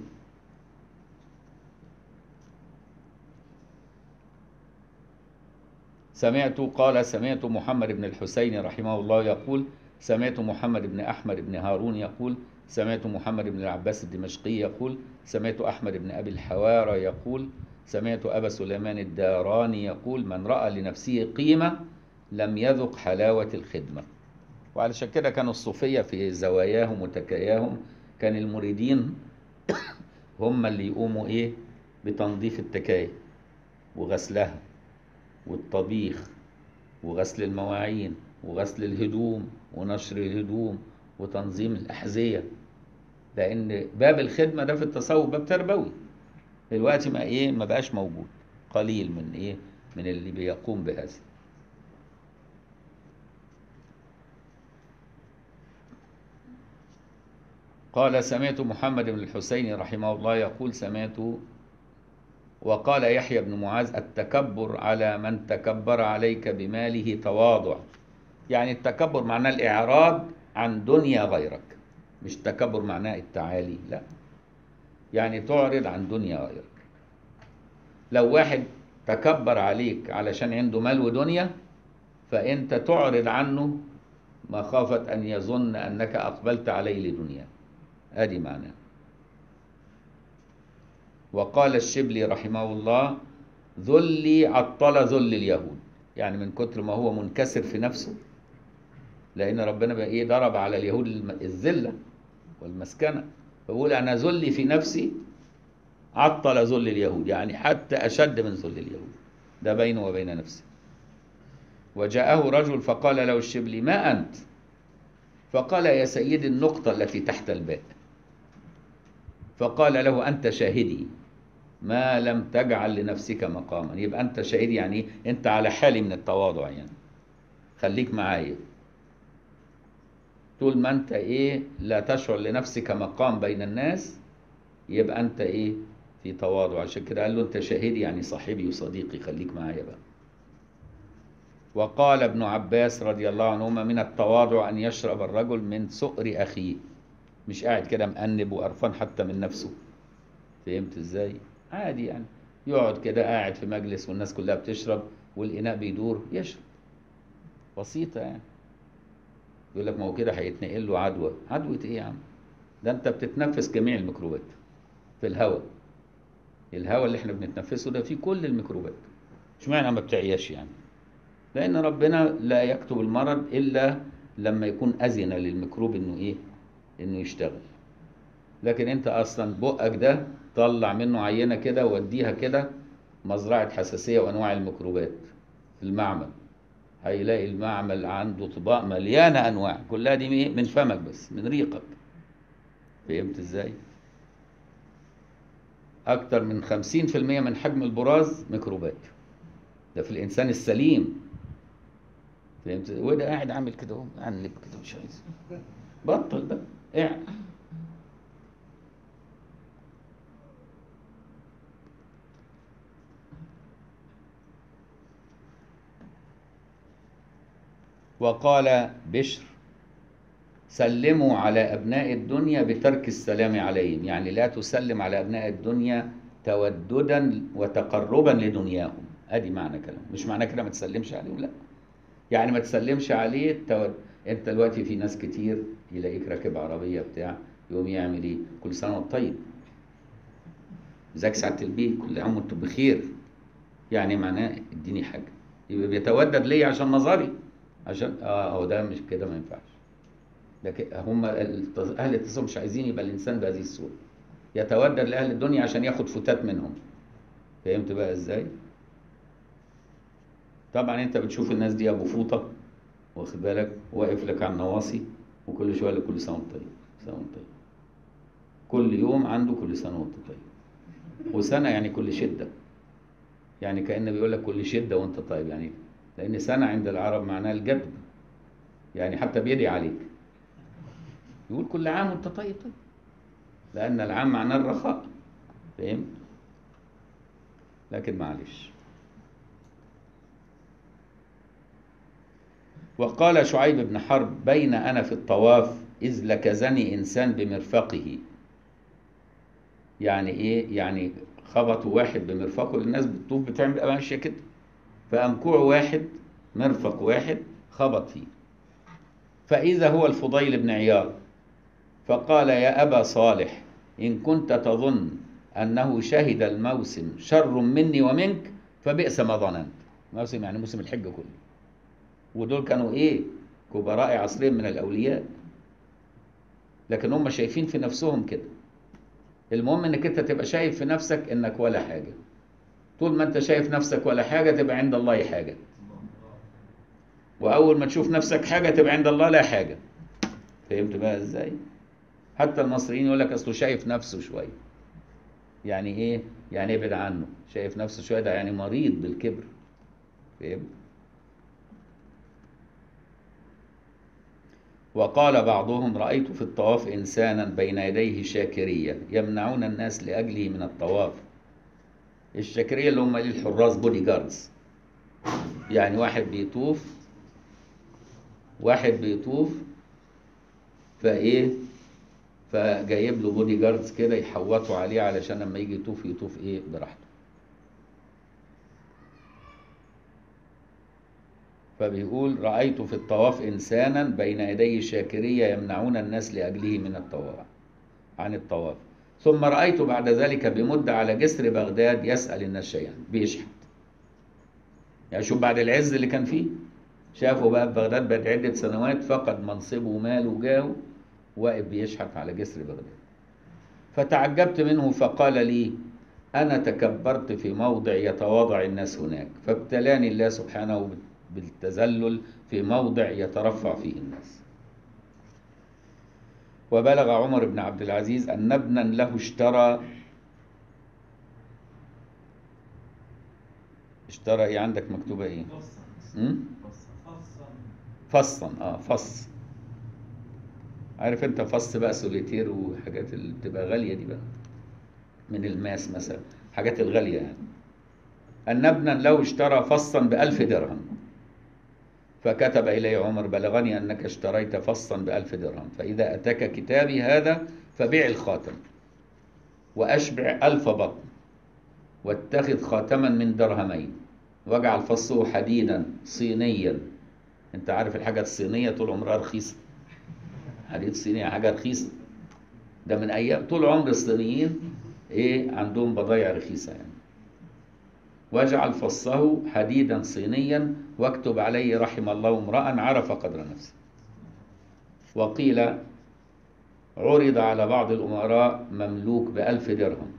سمعت قال سمعت محمد بن الحسين رحمه الله يقول: سمعت محمد بن أحمد بن هارون يقول: سمعت محمد بن العباس الدمشقي يقول: سمعت أحمد بن أبي الحوارى يقول: سمعت أبا سليمان الداراني يقول: من رأى لنفسه قيمة لم يذق حلاوة الخدمة. وعلشان كده كانوا الصوفية في زواياهم وتكاياهم كان المريدين هم اللي يقوموا ايه بتنظيف التكايا وغسلها والطبيخ وغسل المواعين وغسل الهدوم ونشر الهدوم وتنظيم الأحذية، لأن باب الخدمة ده في التصوف باب تربوي. دلوقتي ما ايه ما بقاش موجود، قليل من ايه من اللي بيقوم بهذا. قال: سمعت محمد بن الحسين رحمه الله يقول: سمعت وقال يحيى بن معاذ: التكبر على من تكبر عليك بماله تواضع. يعني التكبر معناه الإعراض عن دنيا غيرك، مش تكبر معناه التعالي، لا، يعني تعرض عن دنيا غيرك. لو واحد تكبر عليك علشان عنده مال ودنيا، فأنت تعرض عنه مخافة أن يظن أنك أقبلت عليه لدنيا، ادي معناه. وقال الشبلي رحمه الله: ذلي عطل ذل اليهود. يعني من كتر ما هو منكسر في نفسه، لأن ربنا بقى إيه ضرب على اليهود الذلة والمسكنة، فبقول أنا ذلي في نفسي عطل ذل اليهود، يعني حتى أشد من ذل اليهود، ده بينه وبين نفسه. وجاءه رجل فقال له الشبلي: ما أنت؟ فقال: يا سيدي النقطة التي تحت الباء. فقال له: أنت شاهدي ما لم تجعل لنفسك مقاما. يبقى أنت شاهدي يعني أنت على حالي من التواضع، يعني خليك معايا طول ما أنت إيه لا تشعر لنفسك مقام بين الناس، يبقى أنت إيه في تواضع. عشان كده قال له: أنت شاهدي يعني صاحبي وصديقي، خليك معايا بقى. وقال ابن عباس رضي الله عنهما: من التواضع أن يشرب الرجل من سؤر أخيه، مش قاعد كده مأنب وقرفان حتى من نفسه. فهمت ازاي؟ عادي يعني، يقعد كده قاعد في مجلس والناس كلها بتشرب والإناء بيدور يشرب، بسيطة يعني. يقول لك ما هو كده هيتنقل له عدوى. عدوى ايه يا عم؟ ده انت بتتنفس جميع الميكروبات في الهواء. الهواء اللي احنا بنتنفسه ده فيه كل الميكروبات. اشمعنى ما بتعياش يعني؟ لأن ربنا لا يكتب المرض إلا لما يكون أذن للميكروب إنه إيه؟ إنه يشتغل. لكن أنت أصلا بقك ده طلع منه عينة كده ووديها كده مزرعة حساسية وأنواع الميكروبات في المعمل، هيلاقي المعمل عنده طباق مليانة أنواع، كلها دي من فمك بس، من ريقك. فهمت إزاي؟ أكتر من خمسين في المية من حجم البراز ميكروبات، ده في الإنسان السليم. فهمت؟ وده قاعد عامل كده اهو، عنب كده مش عايز. بطل بقى، قاعد. وقال بشر: سلموا على أبناء الدنيا بترك السلام عليهم. يعني لا تسلم على أبناء الدنيا توددا وتقربا لدنياهم. ادي معنى كلام، مش معنى كده ما تسلمش عليهم، لا. يعني ما تسلمش عليه تود... انت دلوقتي في ناس كتير يلاقيك راكب عربيه بتاع، يقوم يعمل ايه؟ كل سنه وانت طيب، ازيك سعاده البيت، كل عام وانتم بخير. يعني معناه اديني حاجه، يبقى بيتودد ليا عشان نظري، عشان اه هو ده مش كده، ما ينفعش. لكن هم اهل التصوف مش عايزين يبقى الانسان بهذه الصوره، يتودد لاهل الدنيا عشان ياخد فتات منهم. فهمت بقى ازاي؟ طبعا انت بتشوف الناس دي ابو فوطه، واخد بالك، واقف لك على النواصي، وكل شويه لك كل سنه وانت طيب، سنه وانت طيب، كل يوم عنده كل سنه وانت طيب. وسنه يعني كل شده، يعني كأنه بيقول لك كل شده وانت طيب، يعني لان سنه عند العرب معناها الجدب، يعني حتى بيدعي عليك، يقول كل عام وانت طيب طيب، لان العام معناه الرخاء. فهمت؟ لكن معلش. وقال شعيب بن حرب: بين أنا في الطواف إذ لكزني إنسان بمرفقه. يعني إيه؟ يعني خبطوا واحد بمرفقه، الناس بتطوف بتعمل ماشية كده، فقام كوع واحد، مرفق واحد خبط فيه، فإذا هو الفضيل بن عياض، فقال: يا أبا صالح، إن كنت تظن أنه شهد الموسم شر مني ومنك فبئس ما ظننت. موسم يعني موسم الحج كله، ودول كانوا ايه؟ كبراء عصرهم من الاولياء، لكن هم شايفين في نفسهم كده. المهم انك انت تبقى شايف في نفسك انك ولا حاجه. طول ما انت شايف نفسك ولا حاجه تبقى عند الله حاجه، واول ما تشوف نفسك حاجه تبقى عند الله لا حاجه. فهمت بقى ازاي؟ حتى المصريين يقول لك اصله شايف نفسه شويه. يعني ايه؟ يعني ابعد عنه، شايف نفسه شويه ده يعني مريض بالكبر. فهمت؟ وقال بعضهم: رأيت في الطواف إنسانا بين يديه شاكرية يمنعون الناس لأجله من الطواف. الشاكرية اللي هم الحراس، بودي جاردز. يعني واحد بيطوف واحد بيطوف فإيه، فجايب له بودي جاردز كده يحوطوا عليه علشان لما يجي يطوف يطوف إيه براحته. فبيقول: رأيت في الطواف إنسانا بين يديه شاكرية يمنعون الناس لأجله من الطواف عن الطواف، ثم رأيت بعد ذلك بمدة على جسر بغداد يسأل الناس شيئا، بيشحت. يعني شوف بعد العز اللي كان فيه، شافه بقى في بغداد بعد عدة سنوات فقد منصبه وماله وجاهه، واقف بيشحت على جسر بغداد. فتعجبت منه فقال لي: أنا تكبرت في موضع يتواضع الناس هناك، فابتلاني الله سبحانه بالتذلل في موضع يترفع فيه الناس. وبلغ عمر بن عبد العزيز أن ابنا له اشترى اشترى ايه عندك مكتوبة ايه؟ فصا. اه فص. عارف انت فص بقى سوليتير وحاجات اللي بتبقى غالية دي بقى من الماس مثلا، حاجات الغالية يعني. أن ابنا له اشترى فصا بألف درهم، فكتب إلي عمر: بلغني أنك اشتريت فصا بألف درهم، فإذا أتاك كتابي هذا فبيع الخاتم وأشبع ألف بطن، واتخذ خاتما من درهمين، واجعل فصه حديدا صينيا. انت عارف الحاجة الصينية طول عمرها رخيصة، حديد صينية حاجة رخيصة، ده من أيام طول عمر الصينيين إيه عندهم بضايع رخيصة يعني. واجعل فصه حديدا صينيا واكتب عليه: رحم الله امرأ عرف قدر نفسه. وقيل عرض على بعض الأمراء مملوك بألف درهم،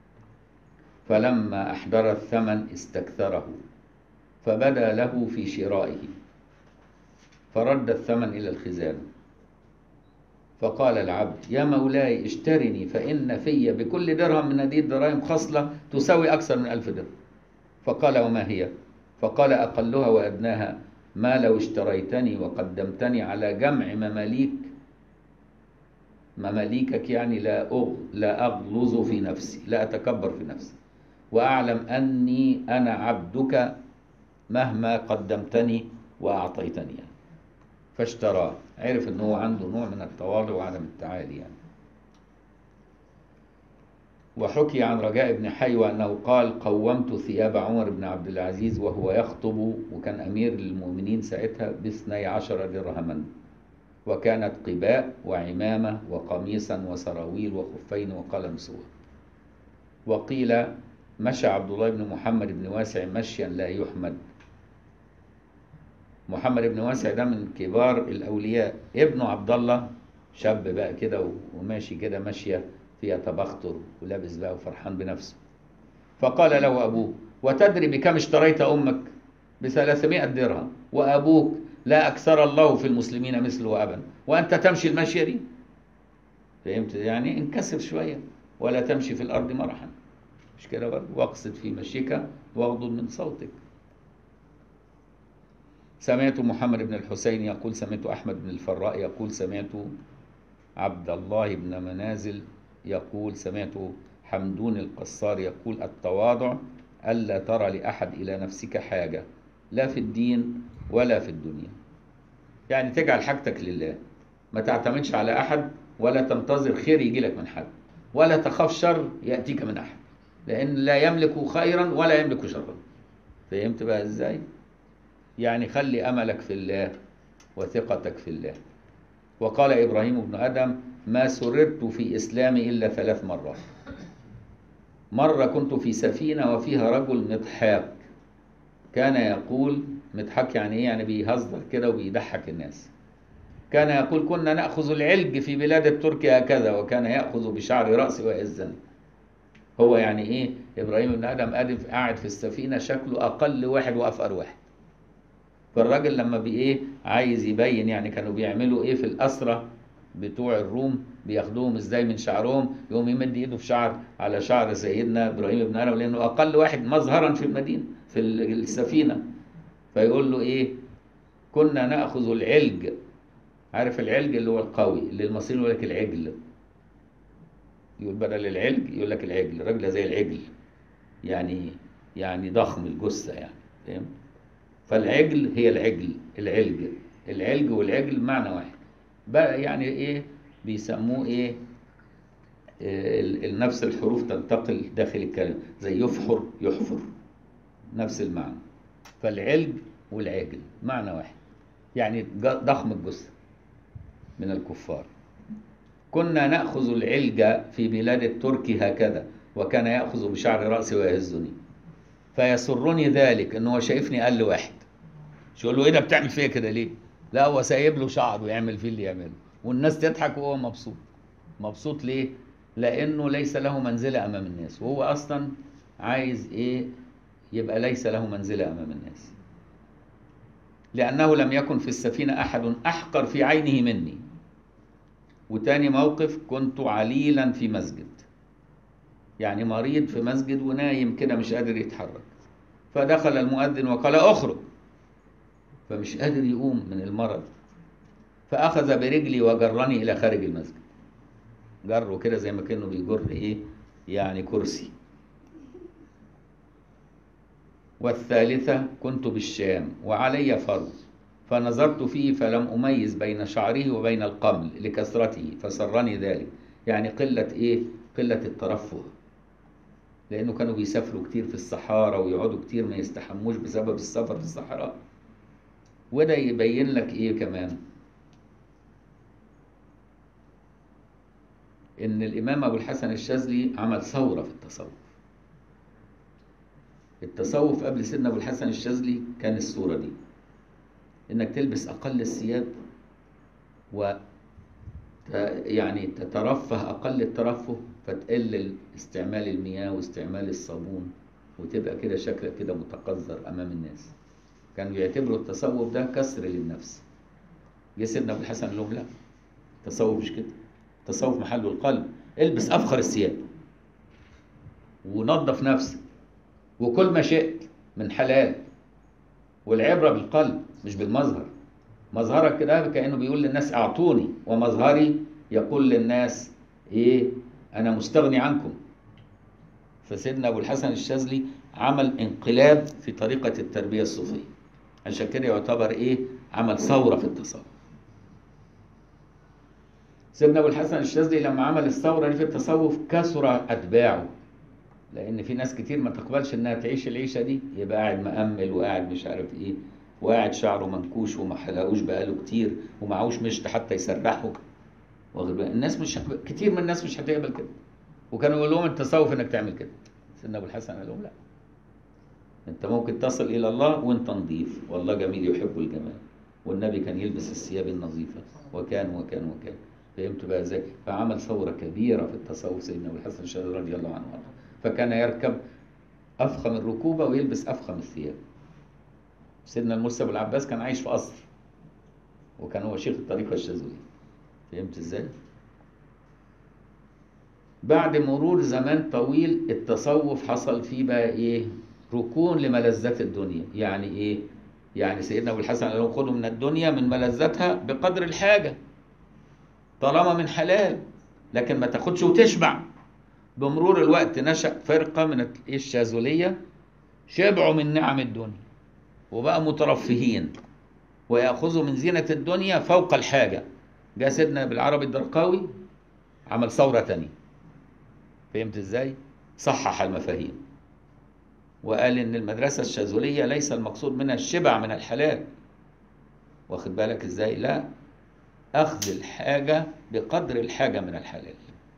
فلما أحضر الثمن استكثره، فبدا له في شرائه، فرد الثمن إلى الخزانة، فقال العبد: يا مولاي اشترني، فإن في بكل درهم من هذه الدراهم خصلة تساوي أكثر من ألف درهم. فقال: وما هي؟ فقال: أقلها وأدناها ما لو اشتريتني وقدمتني على جمع مماليك مماليكك، يعني لا أغ... لا أغلظ في نفسي، لا أتكبر في نفسي، وأعلم أني أنا عبدك مهما قدمتني وأعطيتني يعني. فاشتراه، عرف أنه هو عنده نوع من التواضع وعدم التعالي يعني. وحكي عن رجاء بن حيوة أنه قال: قومت ثياب عمر بن عبد العزيز وهو يخطب، وكان أمير للمؤمنين ساعتها، باثني عشر درهما، وكانت قباء وعمامة وقميصا وسراويل وخفين وقلنسوة. وقيل مشى عبد الله بن محمد بن واسع مشيا لا يحمد. محمد بن واسع ده من كبار الأولياء، ابنه عبد الله شاب بقى كده وماشي كده ماشية فيها تبختر ولابس بقى وفرحان بنفسه. فقال له أبوه: وتدري بكم اشتريت أمك؟ بثلاثمائة درهم، وأبوك لا أكثر الله في المسلمين مثله أبا، وأنت تمشي المشية دي؟ فهمت يعني؟ انكسر شوية، ولا تمشي في الأرض مرحا، مش كده برضه؟ واقصد في مشيك واغضض من صوتك. سمعت محمد بن الحسين يقول: سمعت أحمد بن الفراء يقول: سمعت عبد الله بن منازل يقول: سمعت حمدون القصار يقول: التواضع ألا ترى لأحد إلى نفسك حاجة، لا في الدين ولا في الدنيا. يعني تجعل حاجتك لله، ما تعتمدش على أحد، ولا تنتظر خير يجي لك من حد، ولا تخاف شر يأتيك من أحد، لأن لا يملك خيرا ولا يملك شرا. فهمت بقى إزاي؟ يعني خلي أملك في الله وثقتك في الله. وقال إبراهيم بن أدم: ما سررت في إسلامي إلا ثلاث مرات. مرة كنت في سفينة وفيها رجل مضحاك، كان يقول، مضحك يعني إيه؟ يعني بيهزر كده وبيضحك الناس. كان يقول: كنا نأخذ العلج في بلاد الترك هكذا، وكان يأخذ بشعر رأسي ويعزني. هو يعني إيه؟ إبراهيم بن أدم قاعد في السفينة، شكله أقل واحد وأفقر واحد. فالراجل لما بي ايه عايز يبين يعني كانوا بيعملوا ايه في الأسرة بتوع الروم، بياخدوهم ازاي من شعرهم، يقوم يمد ايده في شعر على شعر سيدنا ابراهيم بن ادم، لانه اقل واحد مظهرا في المدينة في السفينة. فيقول له ايه: كنا ناخذ العلج. عارف العلج اللي هو القوي، اللي المصريين يقول لك العجل، يقول بدل العلج يقول لك العجل، الراجل زي العجل يعني، يعني ضخم الجثة يعني، فاهم؟ فالعجل هي العجل، العلج العلج والعجل معنى واحد بقى، يعني ايه بيسموه ايه, إيه نفس الحروف تنتقل داخل الكلمة، زي يفحر يحفر، نفس المعنى. فالعلج والعجل معنى واحد، يعني ضخم الجثة من الكفار. كنا نأخذ العلج في بلاد الترك هكذا، وكان يأخذ بشعر رأسي ويهزني، فيسرني ذلك إن هو شايفني أقل واحد. مش يقول له إيه ده بتعمل فيا كده ليه؟ لا، هو سايب له شعر ويعمل فيه اللي يعمله، والناس تضحك وهو مبسوط. مبسوط ليه؟ لأنه ليس له منزلة أمام الناس، وهو أصلا عايز إيه؟ يبقى ليس له منزلة أمام الناس، لأنه لم يكن في السفينة أحد أحقر في عينه مني. وتاني موقف، كنت عليلا في مسجد، يعني مريض في مسجد ونايم كده مش قادر يتحرك، فدخل المؤذن وقال اخرج، فمش قادر يقوم من المرض، فأخذ برجلي وجرني إلى خارج المسجد، جره كده زي ما كانه بيجر إيه يعني كرسي. والثالثة كنت بالشام وعلي فرض، فنظرت فيه فلم أميز بين شعره وبين القمل لكثرته فسرني ذلك، يعني قلة إيه؟ قلة الترفه، لأنه كانوا بيسافروا كتير في الصحراء ويقعدوا كتير ما يستحموش بسبب السفر في الصحراء. وده يبين لك إيه كمان؟ إن الإمام أبو الحسن الشاذلي عمل ثورة في التصوف. التصوف قبل سيدنا أبو الحسن الشاذلي كان الصورة دي، إنك تلبس أقل الثياب و يعني تترفه أقل الترفه، فتقل استعمال المياه واستعمال الصابون، وتبقى كده شكلك كده متقذر أمام الناس. كانوا يعتبروا التصوف ده كسر للنفس. جه سيدنا أبو الحسن لهم لا، التصوف مش كده، التصوف محله القلب. البس أفخر الثياب ونظف نفسك وكل ما شئت من حلال، والعبرة بالقلب مش بالمظهر. مظهرك كده كأنه بيقول للناس اعطوني، ومظهري يقول للناس ايه؟ انا مستغني عنكم. فسيدنا ابو الحسن الشاذلي عمل انقلاب في طريقة التربية الصوفية، عشان كده يعتبر ايه؟ عمل ثورة في التصوف. سيدنا ابو الحسن الشاذلي لما عمل الثورة دي في التصوف كثر اتباعه، لان في ناس كتير ما تقبلش انها تعيش العيشة دي، يبقى قاعد مأمل وقاعد مش عارف ايه، وقاعد شعره منكوش وما حلقوش بقاله كتير ومعهوش مشط حتى يسرحه. واخد بالك؟ الناس مش هتقبل. كتير من الناس مش هتقبل كده، وكانوا يقول لهم التصوف انك تعمل كده. سيدنا ابو الحسن قال لهم لا، انت ممكن تصل الى الله وانت نظيف، والله جميل يحب الجمال، والنبي كان يلبس الثياب النظيفه، وكان وكان وكان. فهمت بقى ازاي؟ فعمل ثوره كبيره في التصوف سيدنا ابو الحسن الشاذلي رضي الله عنه وارضاه، فكان يركب افخم الركوبه ويلبس افخم الثياب. سيدنا المرسي ابو العباس كان عايش في قصر، وكان هو شيخ الطريقه الشاذليه. فهمت ازاي؟ بعد مرور زمان طويل التصوف حصل فيه بقى ايه؟ ركون لملذات الدنيا. يعني ايه؟ يعني سيدنا ابو الحسن قال لهم خدوا من الدنيا من ملذاتها بقدر الحاجه، طالما من حلال، لكن ما تاخدش وتشبع. بمرور الوقت نشأ فرقه من الشاذليه شبعوا من نعم الدنيا وبقى مترفهين ويأخذوا من زينة الدنيا فوق الحاجة. جاء سيدنا بالعربي الدرقاوي عمل ثورة تانية. فهمت ازاي؟ صحح المفاهيم وقال ان المدرسة الشاذلية ليس المقصود منها الشبع من الحلال، واخد بالك ازاي؟ لا، اخذ الحاجة بقدر الحاجة من الحلال،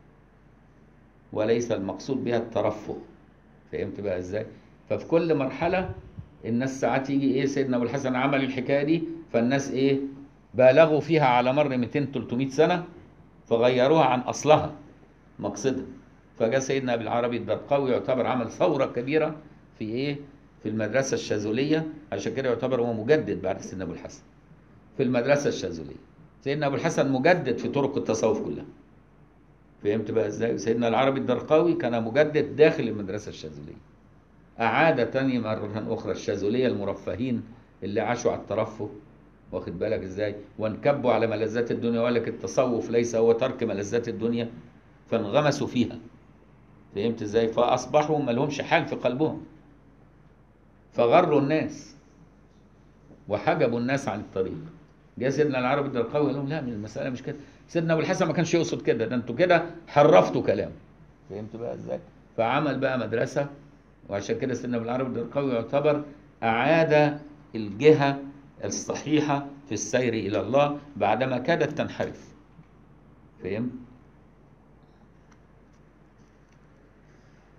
وليس المقصود بها الترفه. فهمت بقى ازاي؟ ففي كل مرحلة الناس ساعات يجي ايه؟ سيدنا ابو الحسن عمل الحكاية دي، فالناس ايه؟ بالغوا فيها على مر مئتين ثلاثمائة سنة، فغيروها عن اصلها مقصدها. فجاء سيدنا ابي العربي الدرقاوي يعتبر عمل ثورة كبيرة في ايه؟ في المدرسة الشاذلية، عشان كده يعتبر هو مجدد بعد سيدنا ابو الحسن في المدرسة الشاذلية. سيدنا ابو الحسن مجدد في طرق التصوف كلها. فهمت بقى ازاي؟ سيدنا العربي الدرقاوي كان مجدد داخل المدرسة الشاذلية، أعاد تاني مرة أخرى الشاذلية المرفهين اللي عاشوا على الترفه، واخد بالك ازاي؟ وانكبوا على ملذات الدنيا وقال لك التصوف ليس هو ترك ملذات الدنيا، فانغمسوا فيها. فهمت ازاي؟ فأصبحوا ما لهمش حال في قلبهم، فغروا الناس وحجبوا الناس عن الطريق. جاء سيدنا العربي الدرقاوي قال لهم لا، من المسألة مش كده، سيدنا أبو الحسن ما كانش يقصد كده، ده انتوا كده حرفتوا كلام. فهمت بقى ازاي؟ فعمل بقى مدرسة، وعشان كده سيدنا ابو العربي الدرقاوي يعتبر أعاد الجهة الصحيحة في السير إلى الله بعدما كادت تنحرف. فهم؟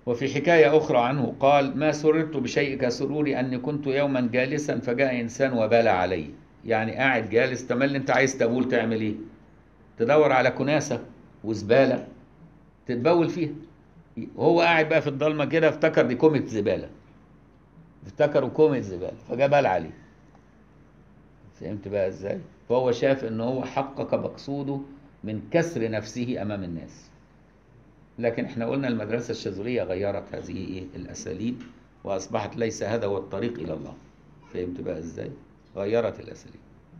وفي حكاية أخرى عنه قال: ما سررت بشيء كسروري أني كنت يوما جالسا فجاء إنسان وبال علي. يعني قاعد جالس، تملي أنت عايز تبول تعمل إيه؟ تدور على كناسة وزبالة تتبول فيها. وهو قاعد بقى في الضلمة كده افتكر دي كومة زبالة، افتكروا كومة زبالة فجاء بال عليه. فهمت بقى ازاي؟ فهو شاف ان هو حقق مقصوده من كسر نفسه امام الناس. لكن احنا قلنا المدرسة الشاذلية غيرت هذه ايه الاساليب، واصبحت ليس هذا هو الطريق الى الله. فهمت بقى ازاي؟ غيرت الاساليب.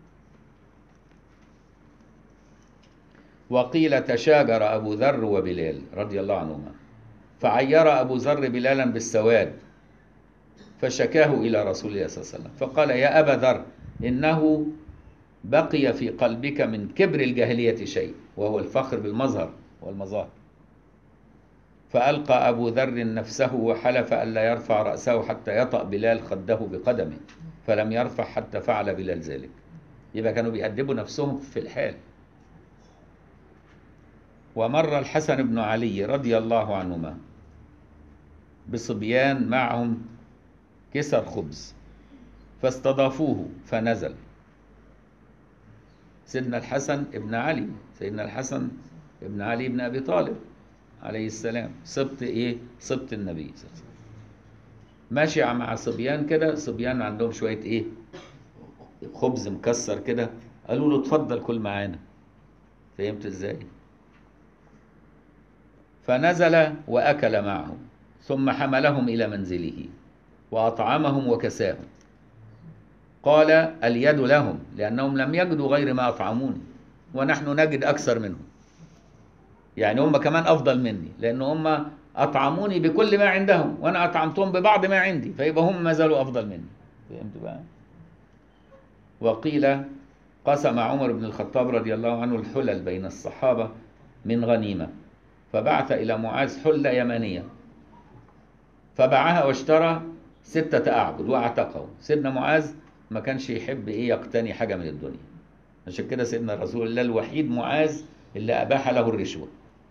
وقيل تشاجر ابو ذر وبلال رضي الله عنهما، فعير ابو ذر بلالا بالسواد فشكاه الى رسول الله صلى الله عليه وسلم، فقال: يا ابا ذر، انه بقي في قلبك من كبر الجاهلية شيء، وهو الفخر بالمظهر والمظاهر. فألقى أبو ذر نفسه وحلف ألا يرفع رأسه حتى يطأ بلال خده بقدمه، فلم يرفع حتى فعل بلال ذلك. يبقى كانوا بيأدبوا نفسهم في الحال. ومر الحسن بن علي رضي الله عنهما بصبيان معهم كسر خبز فاستضافوه فنزل. سيدنا الحسن ابن علي، سيدنا الحسن ابن علي بن أبي طالب عليه السلام، سبط إيه؟ سبط النبي صلى الله عليه وسلم. ماشي مع صبيان كده، صبيان عندهم شوية إيه؟ خبز مكسر كده، قالوا له: اتفضل كل معانا. فهمت إزاي؟ فنزل وأكل معهم، ثم حملهم إلى منزله وأطعمهم وكساهم. قال: اليد لهم، لأنهم لم يجدوا غير ما أطعموني، ونحن نجد أكثر منهم. يعني هم كمان أفضل مني، لأن هم أطعموني بكل ما عندهم، وأنا أطعمتهم ببعض ما عندي، فيبقى هم ما زالوا أفضل مني. فهمت بقى؟ وقيل قسم عمر بن الخطاب رضي الله عنه الحلل بين الصحابة من غنيمة، فبعث إلى معاذ حلة يمانية، فباعها واشترى ستة أعبد واعتقه. سيدنا معاذ ما كانش يحب إيه يقتني حاجة من الدنيا، عشان كده سيدنا رسول الله الوحيد معاذ اللي أباح له الرشوة.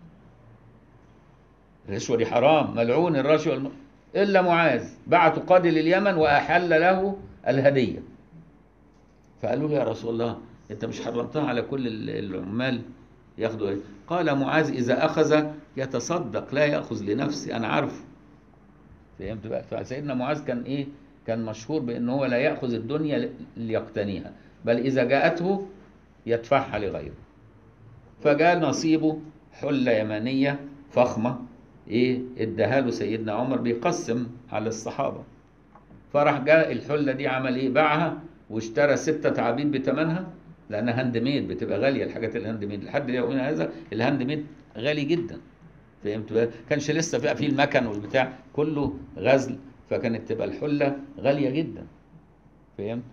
الرشوة دي حرام، ملعون الرشوة الم... إلا معاذ بعتوا قاضي لليمن وأحل له الهدية. فقالوا له: يا رسول الله، أنت مش حرمتها على كل العمال ياخدوا إيه؟ قال معاذ: إذا أخذ يتصدق لا يأخذ لنفسه، أنا عارفه. فهمت بقى؟ فسيدنا معاذ كان إيه؟ كان مشهور بأن هو لا يأخذ الدنيا ليقتنيها، بل إذا جاءته يدفعها لغيره. فجاء نصيبه حلة يمانية فخمة، ايه اداها له سيدنا عمر بيقسم على الصحابة. فراح جاء الحلة دي عمل ايه؟ باعها واشترى ستة عبيد بثمنها، لانها هاند ميد، بتبقى غالية الحاجات الهاند ميد لحد يومنا هذا. الهاند ميد غالي جدا. فهمت بقى؟ كانش لسه بقى فيه المكن والبتاع، كله غزل، فكانت تبقى الحلة غالية جدا. فهمت؟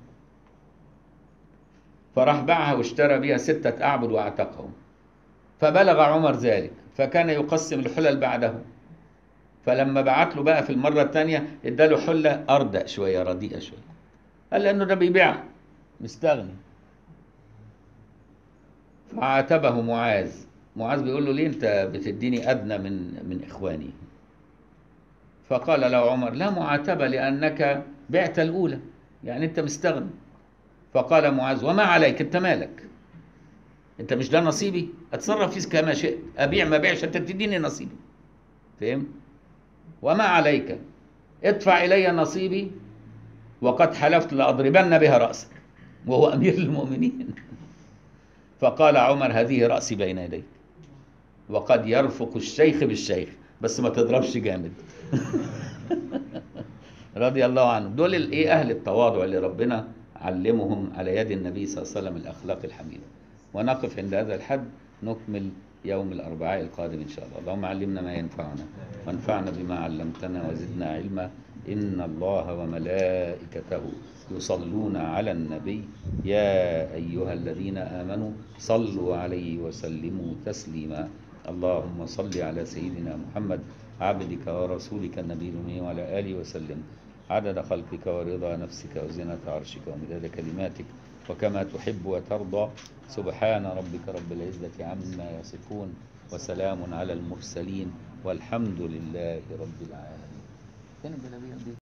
فراح باعها واشترى بيها ستة أعبد واعتقهم. فبلغ عمر ذلك، فكان يقسم الحلل بعده. فلما بعت له بقى في المرة الثانية اداله حلة أردأ شوية، رديئة شوية، قال لأنه ده بيبيع مستغني. فعاتبه معاذ. معاذ بيقول له: ليه أنت بتديني أدنى من من إخواني؟ فقال له عمر: لا معاتبة، لأنك بعت الأولى، يعني أنت مستغني. فقال معاذ: وما عليك، أنت مالك؟ أنت مش ده نصيبي؟ أتصرف فيه كما شئت، أبيع ما بيعش، أنت تديني نصيبي. فهمت؟ وما عليك، ادفع إلي نصيبي، وقد حلفت لأضربن بها رأسك، وهو أمير المؤمنين. فقال عمر: هذه رأسي بين يديك، وقد يرفق الشيخ بالشيخ، بس ما تضربش جامد. رضي الله عنه. دول الايه اهل التواضع اللي ربنا علمهم على يد النبي صلى الله عليه وسلم الاخلاق الحميده. ونقف عند هذا الحد، نكمل يوم الاربعاء القادم ان شاء الله. اللهم علمنا ما ينفعنا، وانفعنا بما علمتنا، وزدنا علما. ان الله وملائكته يصلون على النبي، يا ايها الذين امنوا صلوا عليه وسلموا تسليما. اللهم صل على سيدنا محمد عبدك ورسولك النبي الأمي وعلى آله وسلم، عدد خلقك ورضا نفسك وزنة عرشك ومداد كلماتك، وكما تحب وترضى. سبحان ربك رب العزة عما يصفون، وسلام على المرسلين، والحمد لله رب العالمين. فين الجلابية دي؟